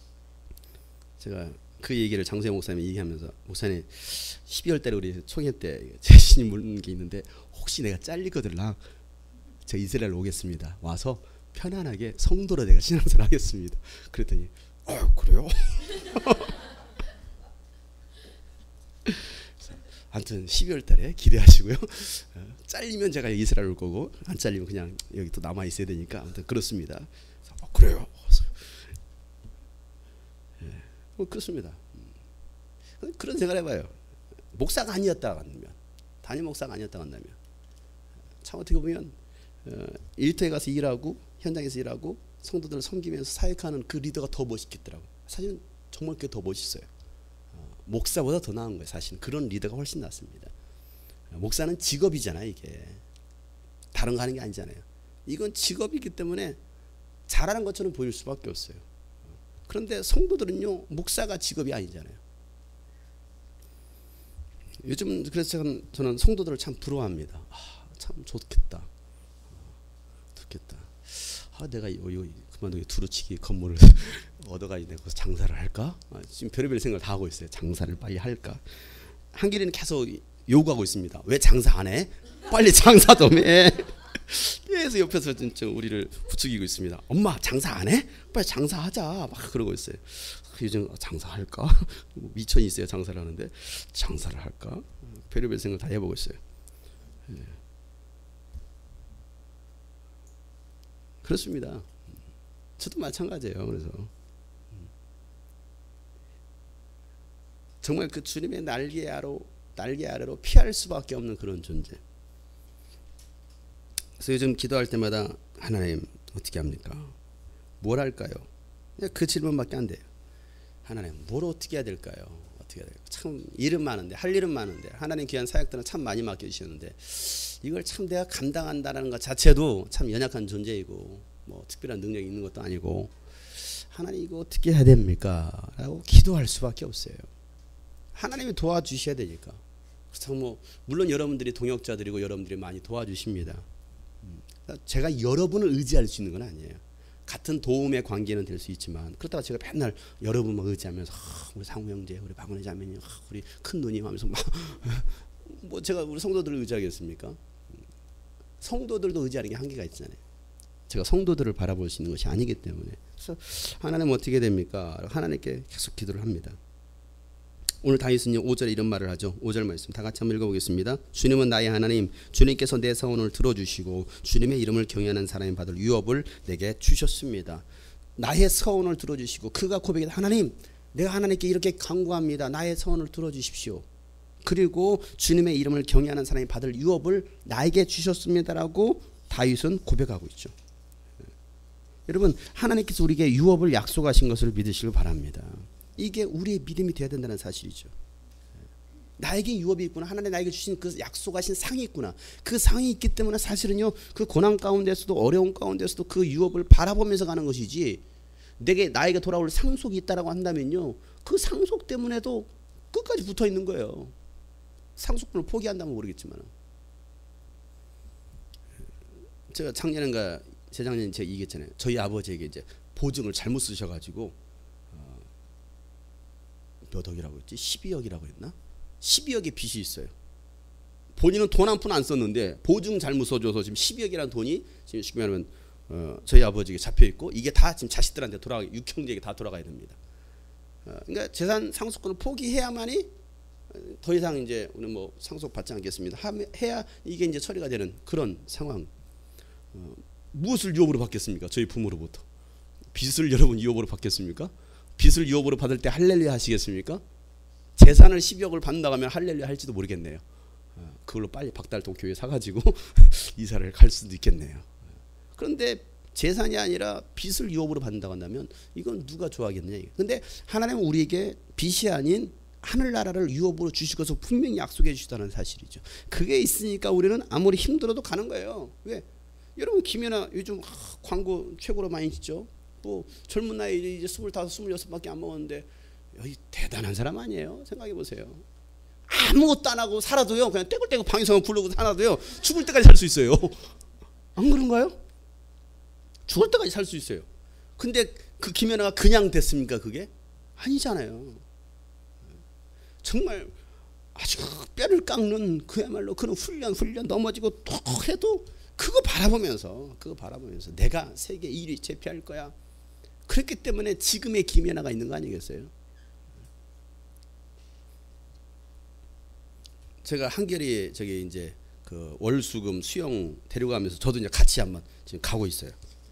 제가 그 얘기를 장수영 목사님이 얘기하면서 목사님 12월 달에 우리 총회 때 재신이 묻는 게 있는데 혹시 내가 잘리거들랑 저 이스라엘 오겠습니다. 와서 편안하게 성도로 내가 신앙생활 하겠습니다. 그랬더니 그래요? 아무튼 12월 달에 기대하시고요. 잘리면 제가 이스라엘 올 거고 안 잘리면 그냥 여기 또 남아 있어야 되니까 아무튼 그렇습니다. 그래요? 그렇습니다. 그런 생각을 해봐요. 목사가 아니었다 한다면, 담임 목사가 아니었다 한다면, 참 어떻게 보면 일터에 가서 일하고 현장에서 일하고 성도들을 섬기면서 사역하는 그 리더가 더 멋있겠더라고. 사실은 정말 그게 더 멋있어요. 목사보다 더 나은 거예요. 사실 그런 리더가 훨씬 낫습니다. 목사는 직업이잖아요. 이게 다른 거 하는 게 아니잖아요. 이건 직업이기 때문에 잘하는 것처럼 보일 수밖에 없어요. 그런데 성도들은요 목사가 직업이 아니잖아요. 요즘 그래서 저는 성도들을 참 부러워합니다. 참 좋겠다. 내가 그만두게 두루치기 건물을 얻어가지고 내가 장사를 할까? 지금 별의별 생각을 다 하고 있어요. 장사를 빨리 할까? 한길이는 계속 요구하고 있습니다. 왜 장사 안 해? 빨리 장사 좀 해. 계속 옆에서 진짜 우리를 부추기고 있습니다. 엄마 장사 안 해? 빨리 장사하자. 막 그러고 있어요. 요즘 장사할까? 미천이 있어요. 장사를 하는데 장사를 할까? 별의별 생각 다 해보고 있어요. 그렇습니다. 저도 마찬가지예요. 그래서 정말 그 주님의 날개 아래로 피할 수밖에 없는 그런 존재. 그래서 요즘 기도할 때마다 하나님 어떻게 합니까? 뭘 할까요? 그 질문밖에 안 돼요. 하나님 뭘 어떻게 해야 될까요? 어떻게 해야 될까요? 참 일은 많은데 할 일은 많은데 하나님 귀한 사역들은 참 많이 맡겨주셨는데 이걸 참 내가 감당한다는 것 자체도 참 연약한 존재이고 뭐 특별한 능력이 있는 것도 아니고 하나님 이거 어떻게 해야 됩니까? 라고 기도할 수밖에 없어요. 하나님이 도와주셔야 되니까. 그래서 뭐 물론 여러분들이 동역자들이고 여러분들이 많이 도와주십니다. 제가 여러분을 의지할 수 있는 건 아니에요. 같은 도움의 관계는 될 수 있지만 그렇다고 제가 맨날 여러분만 의지하면서 우리 상우 형제, 우리 박은혜 자매님, 우리 큰 누님 하면서 막 뭐 제가 우리 성도들을 의지하겠습니까? 성도들도 의지하는 게 한계가 있잖아요. 제가 성도들을 바라볼 수 있는 것이 아니기 때문에. 그래서 하나님은 어떻게 됩니까? 하나님께 계속 기도를 합니다. 오늘 다윗은요 5절에 이런 말을 하죠. 5절 말씀 다 같이 한번 읽어보겠습니다. 주님은 나의 하나님, 주님께서 내 서원을 들어주시고 주님의 이름을 경외하는 사람이 받을 유업을 내게 주셨습니다. 나의 서원을 들어주시고 그가 고백했다. 하나님, 내가 하나님께 이렇게 간구합니다. 나의 서원을 들어주십시오. 그리고 주님의 이름을 경외하는 사람이 받을 유업을 나에게 주셨습니다라고 다윗은 고백하고 있죠. 여러분, 하나님께서 우리에게 유업을 약속하신 것을 믿으시길 바랍니다. 이게 우리의 믿음이 되어야 된다는 사실이죠. 나에게 유업이 있구나. 하나님 나에게 주신 그 약속하신 상이 있구나. 그 상이 있기 때문에 사실은요, 그 고난 가운데서도 어려운 가운데서도 그 유업을 바라보면서 가는 것이지, 나에게 돌아올 상속이 있다라고 한다면요, 그 상속 때문에도 끝까지 붙어 있는 거예요. 상속분을 포기한다면 모르겠지만, 제가 작년인가 재작년에 제가 얘기했잖아요. 저희 아버지에게 이제 보증을 잘못 쓰셔가지고 몇 억이라고 했지? 12억이라고 했나? 12억의 빚이 있어요. 본인은 돈 한 푼 안 썼는데 보증 잘못 써줘서 지금 12억이라는 돈이 지금 쉽게 말하면 저희 아버지에게 잡혀 있고, 이게 다 지금 자식들한테 육형제에게 다 돌아가야 됩니다. 그러니까 재산 상속권을 포기해야만이 더 이상 이제 우리 뭐 상속 받지 않겠습니다. 해야 이게 이제 처리가 되는 그런 상황. 무엇을 유업으로 받겠습니까? 저희 부모로부터 빚을 여러분 유업으로 받겠습니까? 빚을 유업으로 받을 때 할렐루야 하시겠습니까? 재산을 12억을 받는다고 하면 할렐루야 할지도 모르겠네요. 그걸로 빨리 박달동 교회 사가지고 이사를 갈 수도 있겠네요. 그런데 재산이 아니라 빚을 유업으로 받는다고 한다면 이건 누가 좋아하겠느냐. 근데 하나님은 우리에게 빚이 아닌 하늘나라를 유업으로 주실 것을 분명히 약속해 주시다는 사실이죠. 그게 있으니까 우리는 아무리 힘들어도 가는 거예요. 왜? 여러분 김연아 요즘 광고 최고로 많이 찍죠. 뭐 젊은 나이 이제 25, 26밖에 안 먹었는데 대단한 사람 아니에요? 생각해 보세요. 아무것도 안 하고 살아도요, 그냥 떼굴떼굴 방에서만 부르고 살아도요, 죽을 때까지 살 수 있어요. 안 그런가요? 죽을 때까지 살 수 있어요. 근데 그 김연아가 그냥 됐습니까? 그게 아니잖아요. 정말 아주 뼈를 깎는 그야말로 그런 훈련 넘어지고 또 해도 그거 바라보면서 내가 세계 1위 제패할 거야. 그렇기 때문에 지금의 김연아가 있는 거 아니겠어요? 제가 한결이 저기 이제 그 월수금 수영 데려가면서 저도 이제 같이 한번 지금 가고 있어요.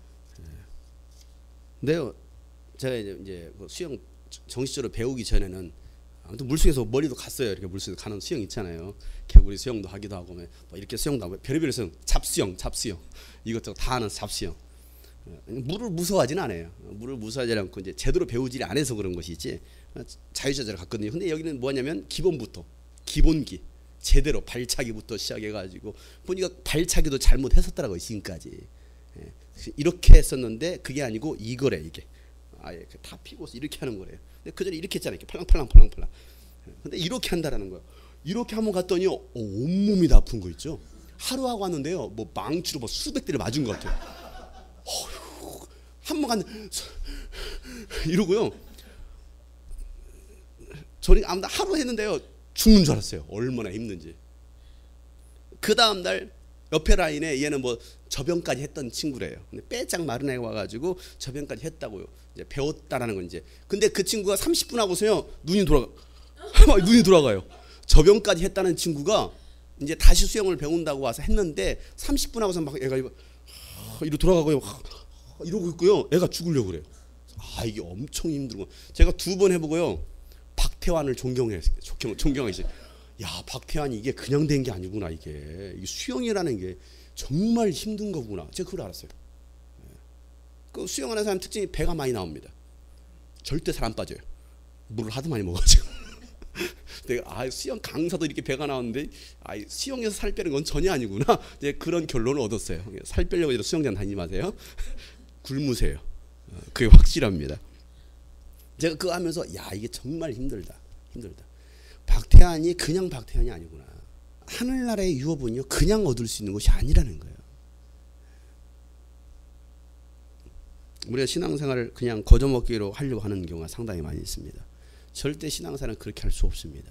근데 제가 이제 수영 정식적으로 배우기 전에는 아무튼 물속에서 머리도 갔어요. 이렇게 물속에 가는 수영 있잖아요. 개구리 수영도 하기도 하고 뭐 이렇게 수영도 하고 별의별 수영, 잡수영 이것저것 다 하는 잡수영. 물을 무서워하지는 않아요. 물을 무서워하지 않고 이제 제대로 배우지 안 해서 그런 것이지 자유자재로 갔거든요. 근데 여기는 뭐냐면 기본기 제대로 발차기부터 시작해가지고 보니까 발차기도 잘못했었더라고요. 지금까지 이렇게 했었는데 그게 아니고 이거래. 이게 아예 다 피고서 이렇게 하는 거래요. 근데 그 전에 이렇게 했잖아요. 이렇게 팔랑팔랑. 근데 이렇게 한다라는 거예요. 이렇게 한번 갔더니 온몸이 다 아픈 거 있죠. 하루 하고 왔는데요, 뭐 망치로 뭐 수백 대를 맞은 것 같아요. 한 번 갔는데 이러고요. 저는 아무튼 하루 했는데요. 죽는 줄 알았어요. 얼마나 힘든지. 그 다음 날 옆에 라인에 얘는 뭐 저병까지 했던 친구래요. 근데 빼짝 마른 애가 와가지고 저병까지 했다고요. 이제 배웠다라는 건 이제. 근데 그 친구가 30분 하고서요 눈이 돌아가요. 저병까지 했다는 친구가 이제 다시 수영을 배운다고 와서 했는데 30분 하고서 막 애가 이러고 돌아가고요. 이러고 있고요. 애가 죽으려고 그래요. 아 이게 엄청 힘들고. 제가 2번 해보고요. 박태환을 존경했어요. 야 박태환이 이게 그냥 된 게 아니구나. 이게 수영이라는 게 정말 힘든 거구나. 제가 그걸 알았어요. 그 수영하는 사람 특징이 배가 많이 나옵니다. 절대 살 안 빠져요. 물을 하도 많이 먹어가지고. 내가 수영 강사도 이렇게 배가 나오는데 수영에서 살 빼는 건 전혀 아니구나. 이제 그런 결론을 얻었어요. 살 빼려고 해도 수영장 다니지 마세요. 굶으세요. 그게 확실합니다. 제가 그거 하면서 야 이게 정말 힘들다. 박태환이 그냥 박태환이 아니구나. 하늘나라의 유업은요 그냥 얻을 수 있는 것이 아니라는 거예요. 우리가 신앙생활을 그냥 거저먹기로 하려고 하는 경우가 상당히 많이 있습니다. 절대 신앙생활은 그렇게 할 수 없습니다.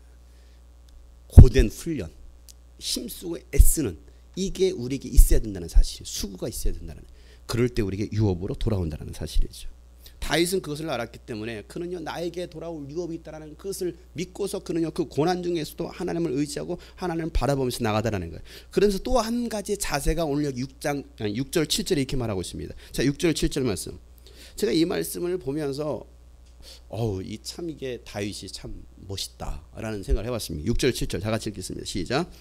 고된 훈련, 힘쓰고 애쓰는 이게 우리에게 있어야 된다는 사실, 수고가 있어야 된다는, 그럴 때 우리에게 유업으로 돌아온다는 사실이죠. 다윗은 그것을 알았기 때문에 그는요 나에게 돌아올 유업이 있다는 것을 믿고서 그는요 그 고난 중에서도 하나님을 의지하고 하나님을 바라보면서 나가다라는 거예요. 그래서 또 한 가지 자세가 오늘 여기 6절 7절에 이렇게 말하고 있습니다. 자 6절 7절 말씀. 제가 이 말씀을 보면서 이게 다윗이 참 멋있다라는 생각을 해봤습니다. 6절 7절 다 같이 읽겠습니다. 시작.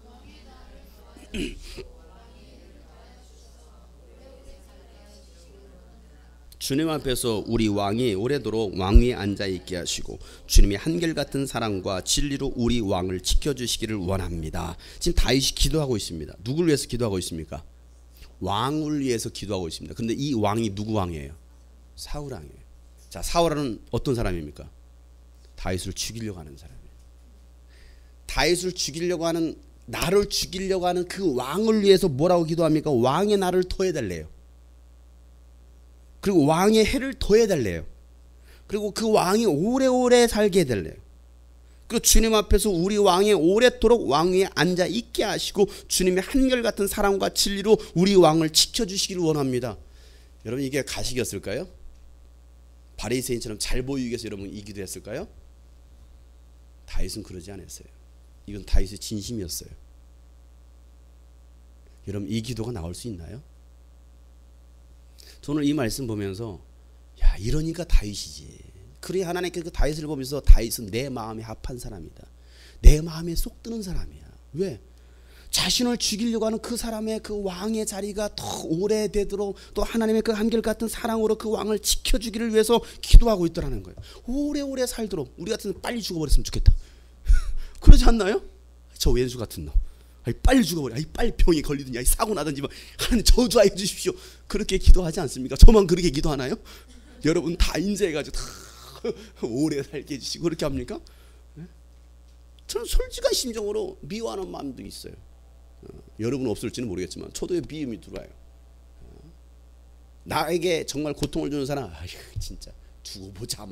주님 앞에서 우리 왕이 오래도록 왕위에 앉아있게 하시고 주님의 한결같은 사랑과 진리로 우리 왕을 지켜주시기를 원합니다. 지금 다윗이 기도하고 있습니다. 누구를 위해서 기도하고 있습니까? 왕을 위해서 기도하고 있습니다. 근데 이 왕이 누구 왕이에요? 사울 왕이에요. 자, 사울은 어떤 사람입니까? 다윗을 죽이려고 하는 사람이에요. 다윗을 죽이려고 하는, 나를 죽이려고 하는 그 왕을 위해서 뭐라고 기도합니까? 왕의 나를 더해달래요. 그리고 왕의 해를 더해달래요. 그리고 그 왕이 오래오래 살게 해달래요. 그리고 주님 앞에서 우리 왕이 오랫도록 왕위에 앉아 있게 하시고 주님의 한결같은 사랑과 진리로 우리 왕을 지켜주시기를 원합니다. 여러분 이게 가식이었을까요? 바리새인처럼 잘 보이기 위해서 여러분 이 기도했을까요? 다윗은 그러지 않았어요. 이건 다윗의 진심이었어요. 여러분 이 기도가 나올 수 있나요? 저는 이 말씀 보면서 야 이러니까 다윗이지. 그래 하나님께 그 다윗을 보면서 다윗은 내 마음에 합한 사람이다. 내 마음에 쏙 드는 사람이야. 왜? 자신을 죽이려고 하는 그 사람의 그 왕의 자리가 더 오래되도록 또 하나님의 그 한결같은 사랑으로 그 왕을 지켜주기를 위해서 기도하고 있더라는 거예요. 오래오래 살도록. 우리 같은 놈 빨리 죽어버렸으면 좋겠다. 그러지 않나요? 저 왼수 같은 놈. 빨리 죽어버려. 빨리 병이 걸리든지 사고 나든지 하나님 저주하여 주십시오. 그렇게 기도하지 않습니까? 저만 그렇게 기도하나요? 여러분 다 인재해가지고 다 오래 살게 해주시고 그렇게 합니까? 저는 솔직한 심정으로 미워하는 마음도 있어요. 여러분 없을지는 모르겠지만 저도 미움이 들어와요. 나에게 정말 고통을 주는 사람 진짜 두고 보자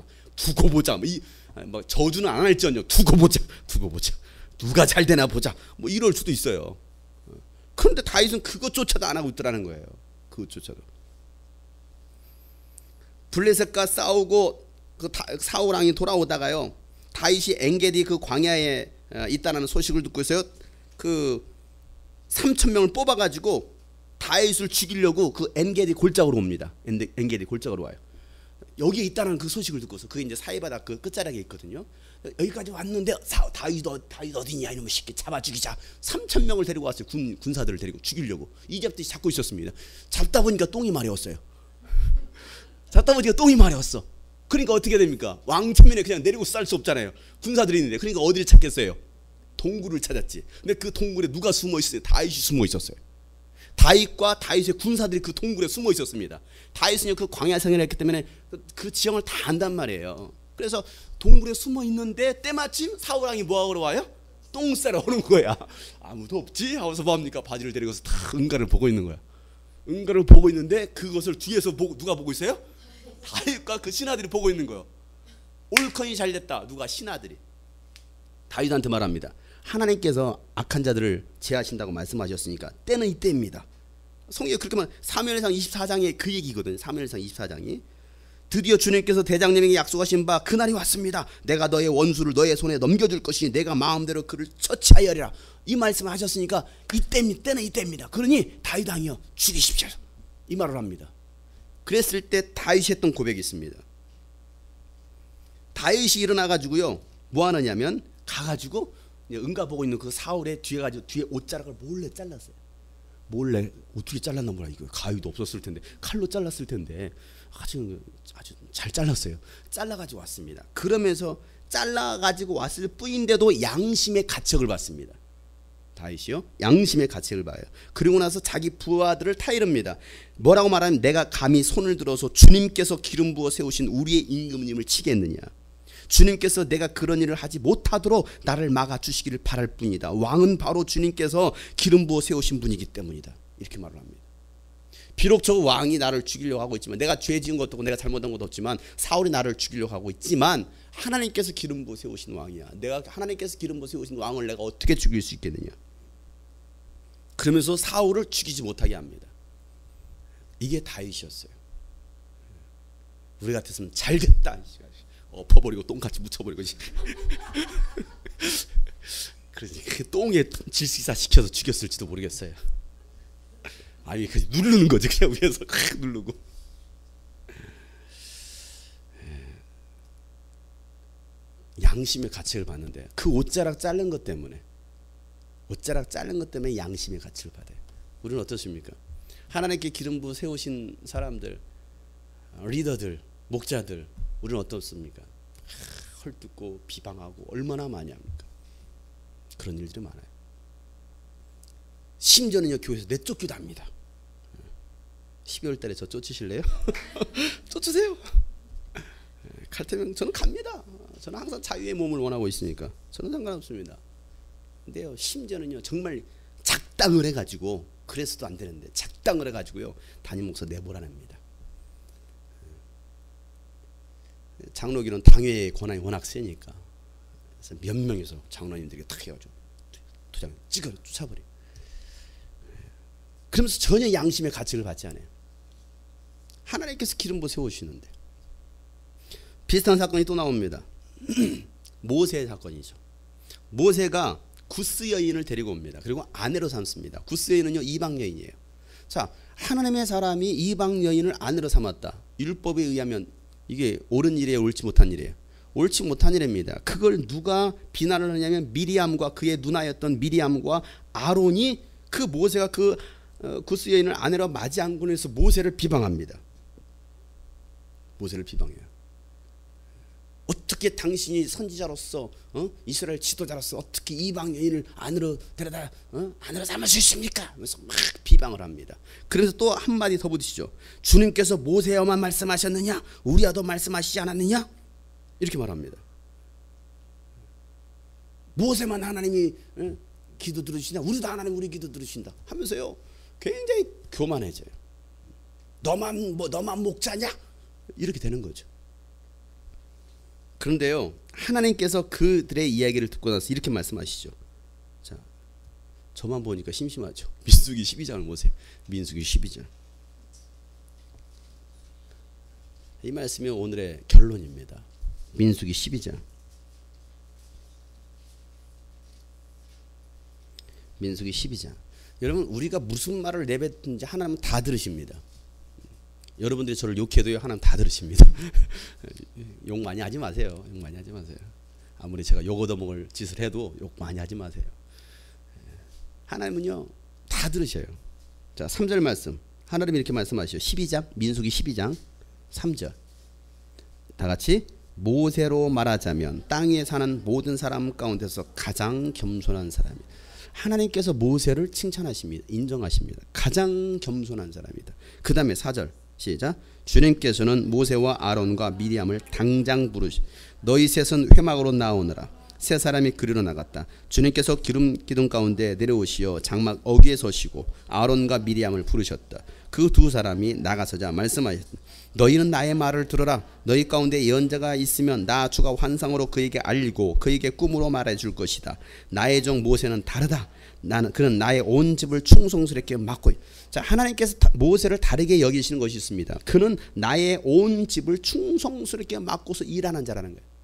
저주는 안 할지언정 두고 보자 누가 잘 되나 보자 이럴 수도 있어요. 그런데 다윗은 그것조차도 안 하고 있더라는 거예요. 그것조차도. 블레셋과 싸우고 그 사울 왕이 돌아오다가요 다윗이 엔게디 그 광야에 있다는 소식을 듣고 있어요. 그 3,000명을 뽑아가지고 다윗을 죽이려고 그 엔게디 골짜기로 옵니다. 엔게디 골짜기로 와요. 여기에 있다는 그 소식을 듣고서 그게 이제 사이바다 그 끝자락에 있거든요. 여기까지 왔는데 다윗 어디냐 이놈의 새끼 잡아 죽이자. 3,000명을 데리고 왔어요. 군사들을 데리고 죽이려고 이집트이 잡고 있었습니다. 잡다 보니까 똥이 마려웠어요. 그러니까 어떻게 됩니까? 왕천면에 그냥 내리고 쌀 수 없잖아요. 군사들이 있는데. 그러니까 어디를 찾겠어요? 동굴을 찾았지. 근데 그 동굴에 누가 숨어 있어요? 다윗이 숨어 있었어요. 다윗과 다윗의 군사들이 그 동굴에 숨어 있었습니다. 다윗은 그 광야 생활을 했기 때문에 그 지형을 다 안단 말이에요. 그래서 동굴에 숨어 있는데 때마침 사울 왕이 뭐하러 와요? 똥 싸러 오는 거야. 아무도 없지? 하고서 뭐합니까? 바지를 데리고서 다 응가를 보고 있는 거야. 응가를 보고 있는데 그것을 뒤에서 보고 누가 보고 있어요? 다윗과 그 신하들이 보고 있는 거예요. 올컨이 잘 됐다. 누가? 신하들이. 다윗한테 말합니다. 하나님께서 악한 자들을 제하신다고 말씀하셨으니까 때는 이때입니다. 성경에 그렇게 말 사무엘상 24장에 그 얘기거든요. 사무엘상 24장이 드디어 주님께서 대장님에게 약속하신 바 그날이 왔습니다. 내가 너의 원수를 너의 손에 넘겨줄 것이니 내가 마음대로 그를 처치하여리라. 이 말씀을 하셨으니까 때는 이때입니다. 그러니 다윗 왕이여 죽이십시오. 이 말을 합니다. 그랬을 때 다윗이 했던 고백이 있습니다. 다윗이 일어나가지고요 뭐 하느냐면 가가지고 응가 보고 있는 그 사울의 뒤에 가지고 뒤에 옷자락을 몰래 잘랐어요. 몰래 어떻게 잘랐나 몰라. 이거 가위도 없었을 텐데 칼로 잘랐을 텐데 아주 잘 잘랐어요. 잘라가지고 왔습니다. 그러면서 잘라가지고 왔을 뿐인데도 양심의 가책을 받습니다. 다윗이요 양심의 가책을 봐요. 그리고 나서 자기 부하들을 타이릅니다. 뭐라고 말하면 내가 감히 손을 들어서 주님께서 기름 부어 세우신 우리의 임금님을 치겠느냐. 주님께서 내가 그런 일을 하지 못하도록 나를 막아주시기를 바랄 뿐이다. 왕은 바로 주님께서 기름 부어 세우신 분이기 때문이다. 이렇게 말을 합니다. 비록 저 왕이 나를 죽이려고 하고 있지만 내가 죄 지은 것도 없고 내가 잘못한 것도 없지만 사울이 나를 죽이려고 하고 있지만 하나님께서 기름 부어 세우신 왕이야. 내가 하나님께서 기름 부어 세우신 왕을 내가 어떻게 죽일 수 있겠느냐. 그러면서 사울을 죽이지 못하게 합니다. 이게 다윗이었어요. 우리 같았으면 잘됐다. 엎어버리고 똥같이 묻혀버리고 그래서 그 똥에 질식사 시켜서 죽였을지도 모르겠어요. 아니 누르는 거지. 그냥 위에서 누르고. 양심의 가책을 받는데 그 옷자락 자른 것 때문에 양심의 가책을 받아요. 우리는 어떻습니까? 하나님께 기름 부어 세우신 사람들, 리더들, 목자들 우리는 어떻습니까? 헐뜯고 비방하고 얼마나 많이 합니까? 그런 일들이 많아요. 심지어는요 교회에서 내쫓기도 합니다. 12월 달에 저 쫓으실래요? 쫓으세요. 칼퇴면 저는 갑니다. 저는 항상 자유의 몸을 원하고 있으니까 저는 상관없습니다. 근데요 심지어는요 정말 작당을 해가지고 그래서도 안 되는데 작당을 해가지고요 담임 목사 내보라냅니다. 장로교는 당회의 권한이 워낙 세니까 그래서 몇 명이서 장로님들에게 탁 해가지고 도장 찍어 쫓아버려. 그러면서 전혀 양심의 가책을 받지 않아요. 하나님께서 기름 부어 세우시는데. 비슷한 사건이 또 나옵니다. 모세의 사건이죠. 모세가 구스 여인을 데리고 옵니다. 그리고 아내로 삼습니다. 구스 여인은요 이방 여인이에요. 자, 하나님의 사람이 이방 여인을 아내로 삼았다. 율법에 의하면 이게 옳은 일이에요, 옳지 못한 일이에요? 옳지 못한 일입니다. 그걸 누가 비난을 하냐면 미리암과 그의 누나였던 미리암과 아론이 그 모세가 그 구스 여인을 아내로 맞이한 해서 모세를 비방합니다. 모세를 비방해요. 어떻게 당신이 선지자로서 이스라엘 지도자로서 어떻게 이방 여인을 안으로 데려다 안으로 삼을 수 있습니까? 하면서 막 비방을 합니다. 그래서 또 한마디 더 붙이시죠. 주님께서 모세와만 말씀하셨느냐? 우리와도 말씀하시지 않았느냐? 이렇게 말합니다. 모세만 하나님이 기도 들으시냐? 우리도 하나님 우리 기도 들으신다 하면서요 굉장히 교만해져요. 너만 목자냐? 이렇게 되는 거죠. 그런데요 하나님께서 그들의 이야기를 듣고 나서 이렇게 말씀하시죠. 자, 저만 보니까 심심하죠. 민수기 12장을 보세요. 민수기 12장. 이 말씀이 오늘의 결론입니다. 민수기 12장. 민수기 12장. 여러분 우리가 무슨 말을 내뱉든지 하나님은 다 들으십니다. 여러분들이 저를 욕해도요 하나님 다 들으십니다. 욕 많이 하지 마세요. 욕 많이 하지 마세요. 아무리 제가 욕 얻어먹을 짓을 해도 욕 많이 하지 마세요. 하나님은요 다 들으셔요. 자 3절 말씀 하나님이 이렇게 말씀하시죠. 12장 민수기 12장 3절 다 같이 모세로 말하자면 땅에 사는 모든 사람 가운데서 가장 겸손한 사람이 하나님께서 모세를 칭찬하십니다. 인정하십니다. 가장 겸손한 사람이다. 그 다음에 4절 시작. 주님께서는 모세와 아론과 미리암을 당장 부르시 너희 셋은 회막으로 나오느라 세 사람이 그리로 나갔다. 주님께서 기름 기둥 가운데 내려오시어 장막 어귀에 서시고 아론과 미리암을 부르셨다. 그 두 사람이 나가서자 말씀하셨다. 너희는 나의 말을 들어라. 너희 가운데 예언자가 있으면 나 주가 환상으로 그에게 알리고 그에게 꿈으로 말해줄 것이다. 나의 종 모세는 다르다. 그는 나의 온 집을 충성스럽게 맡고. 자, 하나님께서 모세를 다르게 여기시는 것이 있습니다. 그는 나의 온 집을 충성스럽게 맡고서 일하는 자라는 거예요.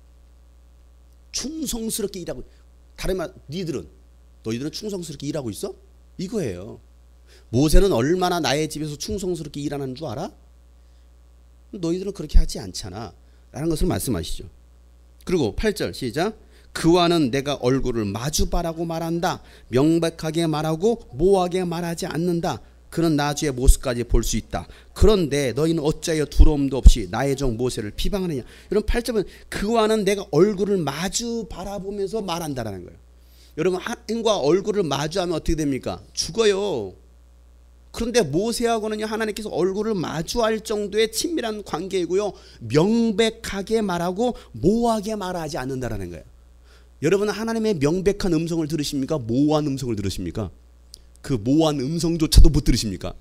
충성스럽게 일하고. 다른 말, 너희들은 충성스럽게 일하고 있어? 이거예요. 모세는 얼마나 나의 집에서 충성스럽게 일하는 줄 알아? 너희들은 그렇게 하지 않잖아 라는 것을 말씀하시죠. 그리고 8절 시작. 그와는 내가 얼굴을 마주봐라고 말한다. 명백하게 말하고 모호하게 말하지 않는다. 그는 나주의 모습까지 볼 수 있다. 그런데 너희는 어찌하여 두려움도 없이 나의 종 모세를 비방하느냐. 여러분 8절은 그와는 내가 얼굴을 마주 바라보면서 말한다라는 거예요. 여러분 하나님과 얼굴을 마주하면 어떻게 됩니까? 죽어요. 그런데 모세하고는요, 하나님께서 얼굴을 마주할 정도의 친밀한 관계이고요, 명백하게 말하고 모호하게 말하지 않는다라는 거예요. 여러분은 하나님의 명백한 음성을 들으십니까? 모호한 음성을 들으십니까? 그 모호한 음성조차도 못 들으십니까?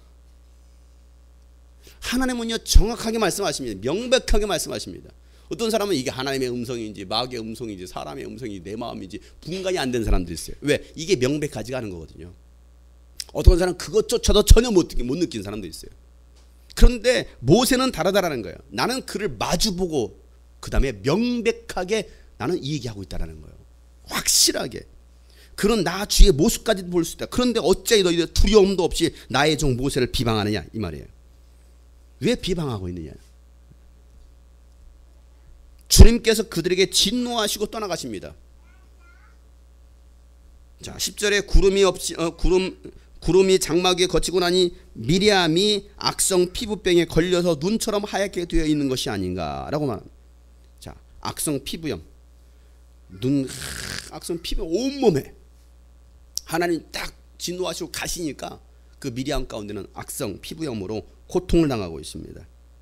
하나님은요 정확하게 말씀하십니다. 명백하게 말씀하십니다. 어떤 사람은 이게 하나님의 음성인지 마귀의 음성인지 사람의 음성인지 내 마음인지 분간이 안 된 사람들이 있어요. 왜? 이게 명백하지가 않은 거거든요. 어떤 사람은 그것조차도 전혀 못 느낀 사람도 있어요. 그런데 모세는 다르다라는 거예요. 나는 그를 마주보고 그 다음에 명백하게 나는 이 얘기하고 있다는 거예요. 확실하게. 그런 나 주의 모습까지 볼 수 있다. 그런데 어찌 너희들 두려움도 없이 나의 종 모세를 비방하느냐 이 말이에요. 왜 비방하고 있느냐. 주님께서 그들에게 진노하시고 떠나가십니다. 자, 10절에 구름이 장막 위에 거치고 나니 미리암이 악성 피부병에 걸려서 눈처럼 하얗게 되어 있는 것이 아닌가라고 말합니다. 자, 악성 피부염, 악성 피부염 온몸에 하나님 딱 진노하시고 가시니까 그 미리암 가운데는 악성 피부염으로 고통을 당하고 있습니다.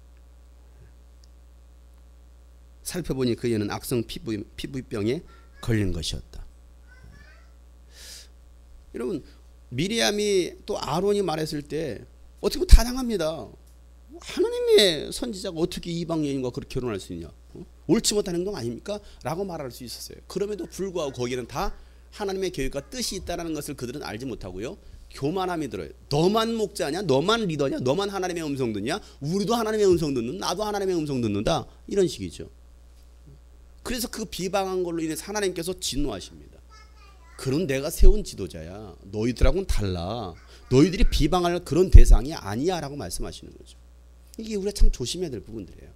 살펴보니 그 여인은 악성 피부병에 걸린 것이었다. 여러분 미리암이 또 아론이 말했을 때 어떻게 보면 타당합니다. 하나님의 선지자가 어떻게 이방 여인과 그렇게 결혼할 수 있냐? 옳지 못한 행동 아닙니까? 라고 말할 수 있었어요. 그럼에도 불구하고 거기는 다 하나님의 계획과 뜻이 있다는 것을 그들은 알지 못하고요, 교만함이 들어요. 너만 목자냐? 너만 리더냐? 너만 하나님의 음성 듣냐? 우리도 하나님의 음성 듣는, 나도 하나님의 음성 듣는다, 이런 식이죠. 그래서 그 비방한 걸로 인해서 하나님께서 진노하십니다. 그런 내가 세운 지도자야. 너희들하고는 달라. 너희들이 비방할 그런 대상이 아니야 라고 말씀하시는 거죠. 이게 우리가 참 조심해야 될 부분들이에요.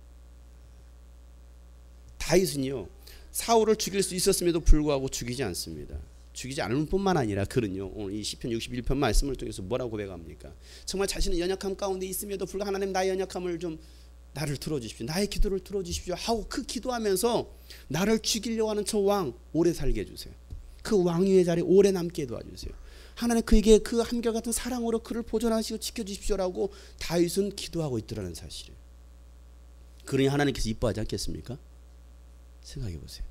다윗은요, 사울을 죽일 수 있었음에도 불구하고 죽이지 않습니다. 죽이지 않을 뿐만 아니라 그는요, 오늘 이 시편 61편 말씀을 통해서 뭐라고 고백합니까? 정말 자신의 연약함 가운데 있음에도 불구하고 하나님 나의 연약함을 좀 나를 들어주십시오. 나의 기도를 들어주십시오 하고 그 기도하면서 나를 죽이려고 하는 저 왕 오래 살게 해주세요. 그 왕위의 자리에 오래 남게 도와주세요. 하나님 그에게 그 한결같은 사랑으로 그를 보존하시고 지켜주십시오라고 다윗은 기도하고 있더라는 사실이에요. 그러니 하나님께서 이뻐하지 않겠습니까? 생각해 보세요.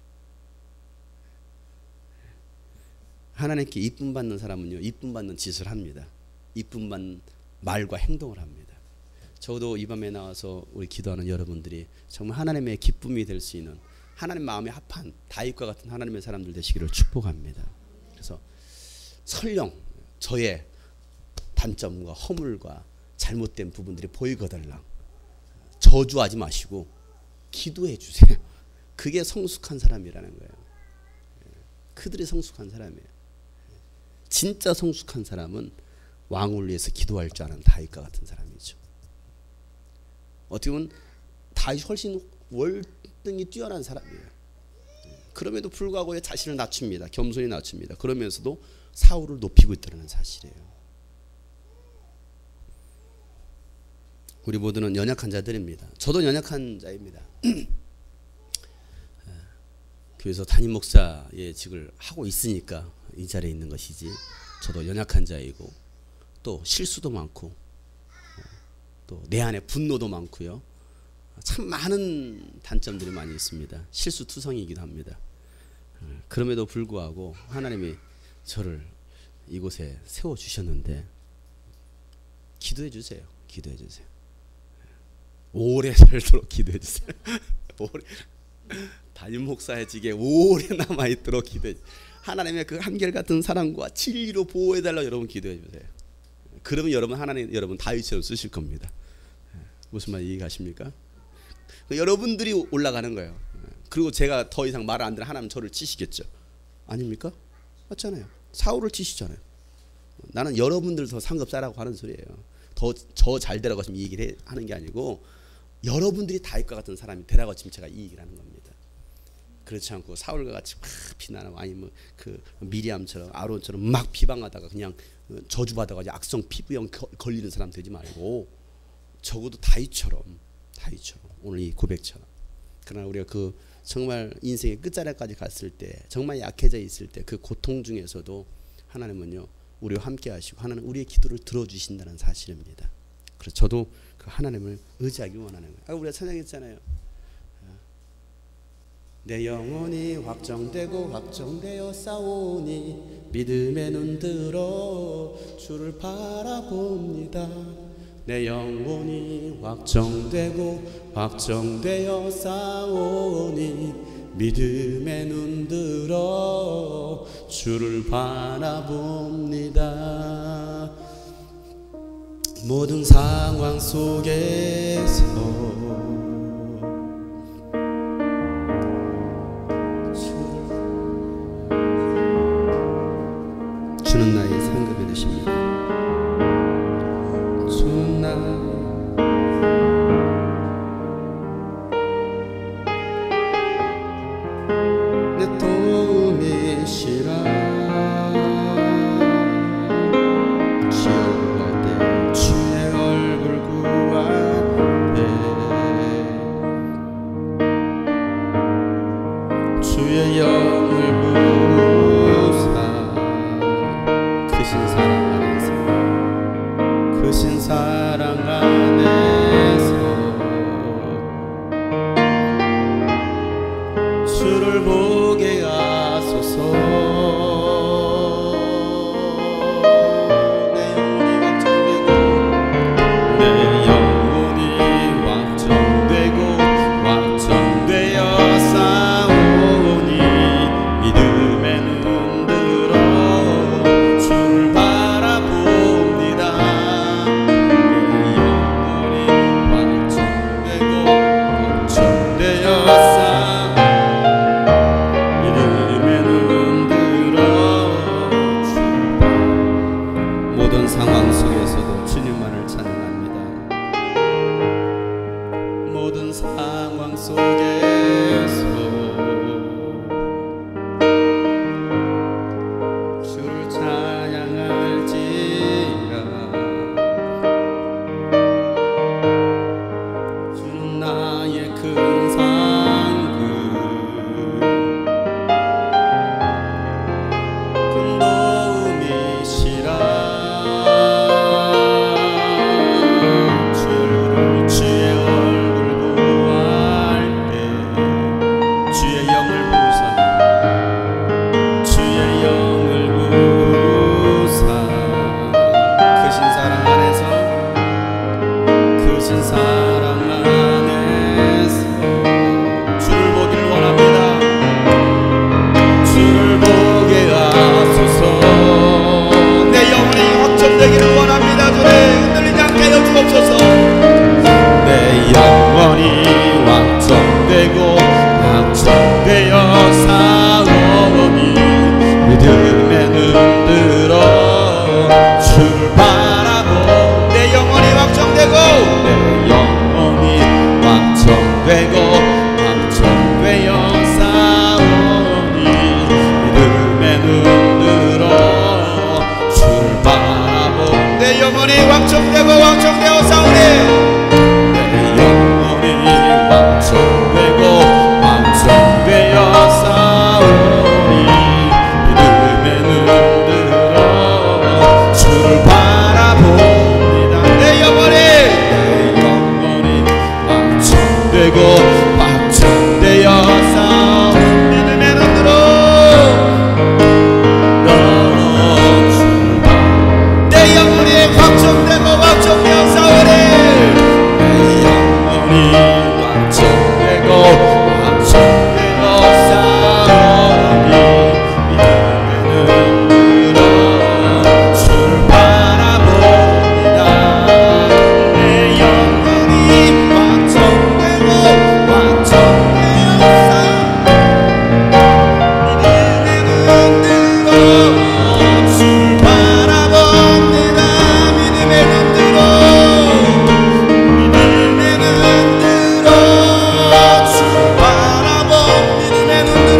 하나님께 이쁨 받는 사람은요, 이쁨 받는 짓을 합니다. 이쁨 받는 말과 행동을 합니다. 저도 이 밤에 나와서 우리 기도하는 여러분들이 정말 하나님의 기쁨이 될 수 있는, 하나님 마음에 합한 다윗과 같은 하나님의 사람들 되시기를 축복합니다. 그래서 설령 저의 단점과 허물과 잘못된 부분들이 보이거들랑 저주하지 마시고 기도해 주세요. 그게 성숙한 사람이라는 거예요. 그들이 성숙한 사람이에요. 진짜 성숙한 사람은 왕을 위해서 기도할 줄 아는 다윗과 같은 사람이죠. 어떻게 보면 다윗이 훨씬 월등히 뛰어난 사람이에요. 그럼에도 불구하고 자신을 낮춥니다. 겸손히 낮춥니다. 그러면서도 사울을 높이고 있다는 사실이에요. 우리 모두는 연약한 자들입니다. 저도 연약한 자입니다. 교회에서 담임 목사의 직을 하고 있으니까 이 자리에 있는 것이지, 저도 연약한 자이고 또 실수도 많고 또 내 안에 분노도 많고요. 참 많은 단점들이 많이 있습니다. 실수투성이기도 합니다. 그럼에도 불구하고 하나님이 저를 이곳에 세워 주셨는데 기도해 주세요. 기도해 주세요. 오래 살도록 기도해 주세요. 오래 담임 목사의직에 오래 남아 있도록 기도해. 하나님의 그 한결같은 사랑과 진리로 보호해 달라고 여러분 기도해 주세요. 그러면 여러분 다윗처럼 쓰실 겁니다. 무슨 말 이해가십니까? 여러분들이 올라가는 거예요. 그리고 제가 더 이상 말을 안 들으면 하나님 저를 치시겠죠. 아닙니까? 맞잖아요. 사울을 치시잖아요. 나는 여러분들 더 상급자라고 하는 소리예요. 더 저 잘 되라고 지금 이 얘기를 하는 게 아니고 여러분들이 다윗과 같은 사람이 되라고 지금 제가 이 얘기를 하는 겁니다. 그렇지 않고 사울과 같이 막 비난하고 아니 뭐 그 미리암처럼 아론처럼 막 비방하다가 그냥 저주받아가 악성 피부염 걸리는 사람 되지 말고 적어도 다윗처럼 오늘 이 고백처럼. 그러나 우리가 그 정말 인생의 끝자락까지 갔을 때 정말 약해져 있을 때 그 고통 중에서도 하나님은요 우리와 함께 하시고 하나님 우리의 기도를 들어주신다는 사실입니다. 그래서 저도 그 하나님을 의지하기 원하는 거예요. 우리가 찬양했잖아요. 내 영혼이 확정되어 싸우니 믿음의 눈 들어 주를 바라봅니다. 내 영혼이 확정되어 싸우니 믿음의 눈 들어 주를 바라봅니다. 모든 상황 속에서 주는 나의 상급이 되십니다. 주는 나의 내 도움이시라. 주의 얼굴 구할 때 주의 얼굴 구할 때 주의 영을 크신 사랑 안에서 주를 보게 하소서. 내 영혼이 확정되어 싸우니 믿음의 눈 들어 주를 바라봅니다. 믿음의 눈 들어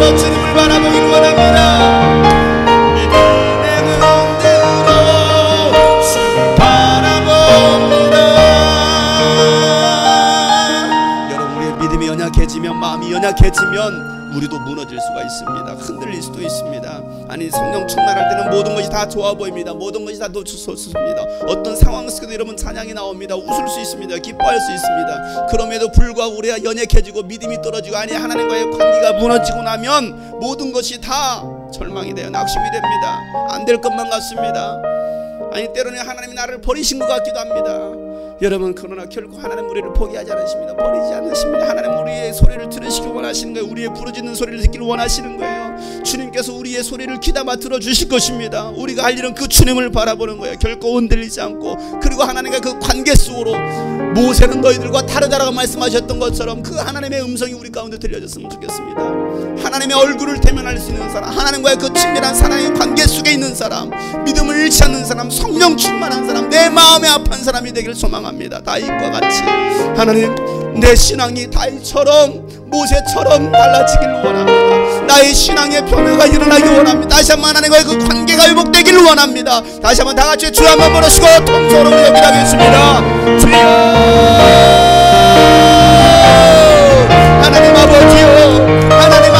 마음으로 주님을 바라보길 원합니다. 믿음의 눈으로 주를 바라봅니다. 여러분, 우리의 믿음이 연약해지면, 마음이 연약해지면 우리도 무너질 수가 있습니다. 흔들릴 수도 있습니다. 아니, 성령 충만할 때는 모든 것이 다 좋아 보입니다. 모든 것이 다 좋습니다. 어떤 상황 속에도 여러분 찬양이 나옵니다. 웃을 수 있습니다. 기뻐할 수 있습니다. 그럼에도 불구하고 우리가 연약해지고 믿음이 떨어지고, 아니 하나님과의 관계가 무너지고 나면 모든 것이 다 절망이 돼요. 낙심이 됩니다. 안 될 것만 같습니다. 아니, 때로는 하나님이 나를 버리신 것 같기도 합니다. 여러분, 그러나 결코 하나님 우리를 포기하지 않으십니다. 버리지 않으십니다. 하나님 우리의 소리를 들으시길 원하시는 거예요. 우리의 부르짖는 소리를 듣기를 원하시는 거예요. 주님께서 우리의 소리를 귀담아 들어주실 것입니다. 우리가 할 일은 그 주님을 바라보는 거예요. 결코 흔들리지 않고. 그리고 하나님과 그 관계 속으로, 모세는 너희들과 다르다라고 말씀하셨던 것처럼 그 하나님의 음성이 우리 가운데 들려졌으면 좋겠습니다. 하나님의 얼굴을 대면할 수 있는 사람, 하나님과의 그 친밀한 사랑의 관계 속에 있는 사람, 믿음을 잃지 않는 사람, 성령 충만한 사람, 내 마음에 합한 사람이 되기를 소망합니다. 다윗과 같이 하나님, 내 신앙이 다윗처럼, 모세처럼 달라지기를 원합니다. 나의 신앙의 변화가 일어나기 원합니다. 다시 한번 하나님과의 그 관계가 회복되기를 원합니다. 다시 한번 다 같이 주 한번 부르시고 통성으로 기도하겠습니다. 주여, 하나님 아버지요, 하나님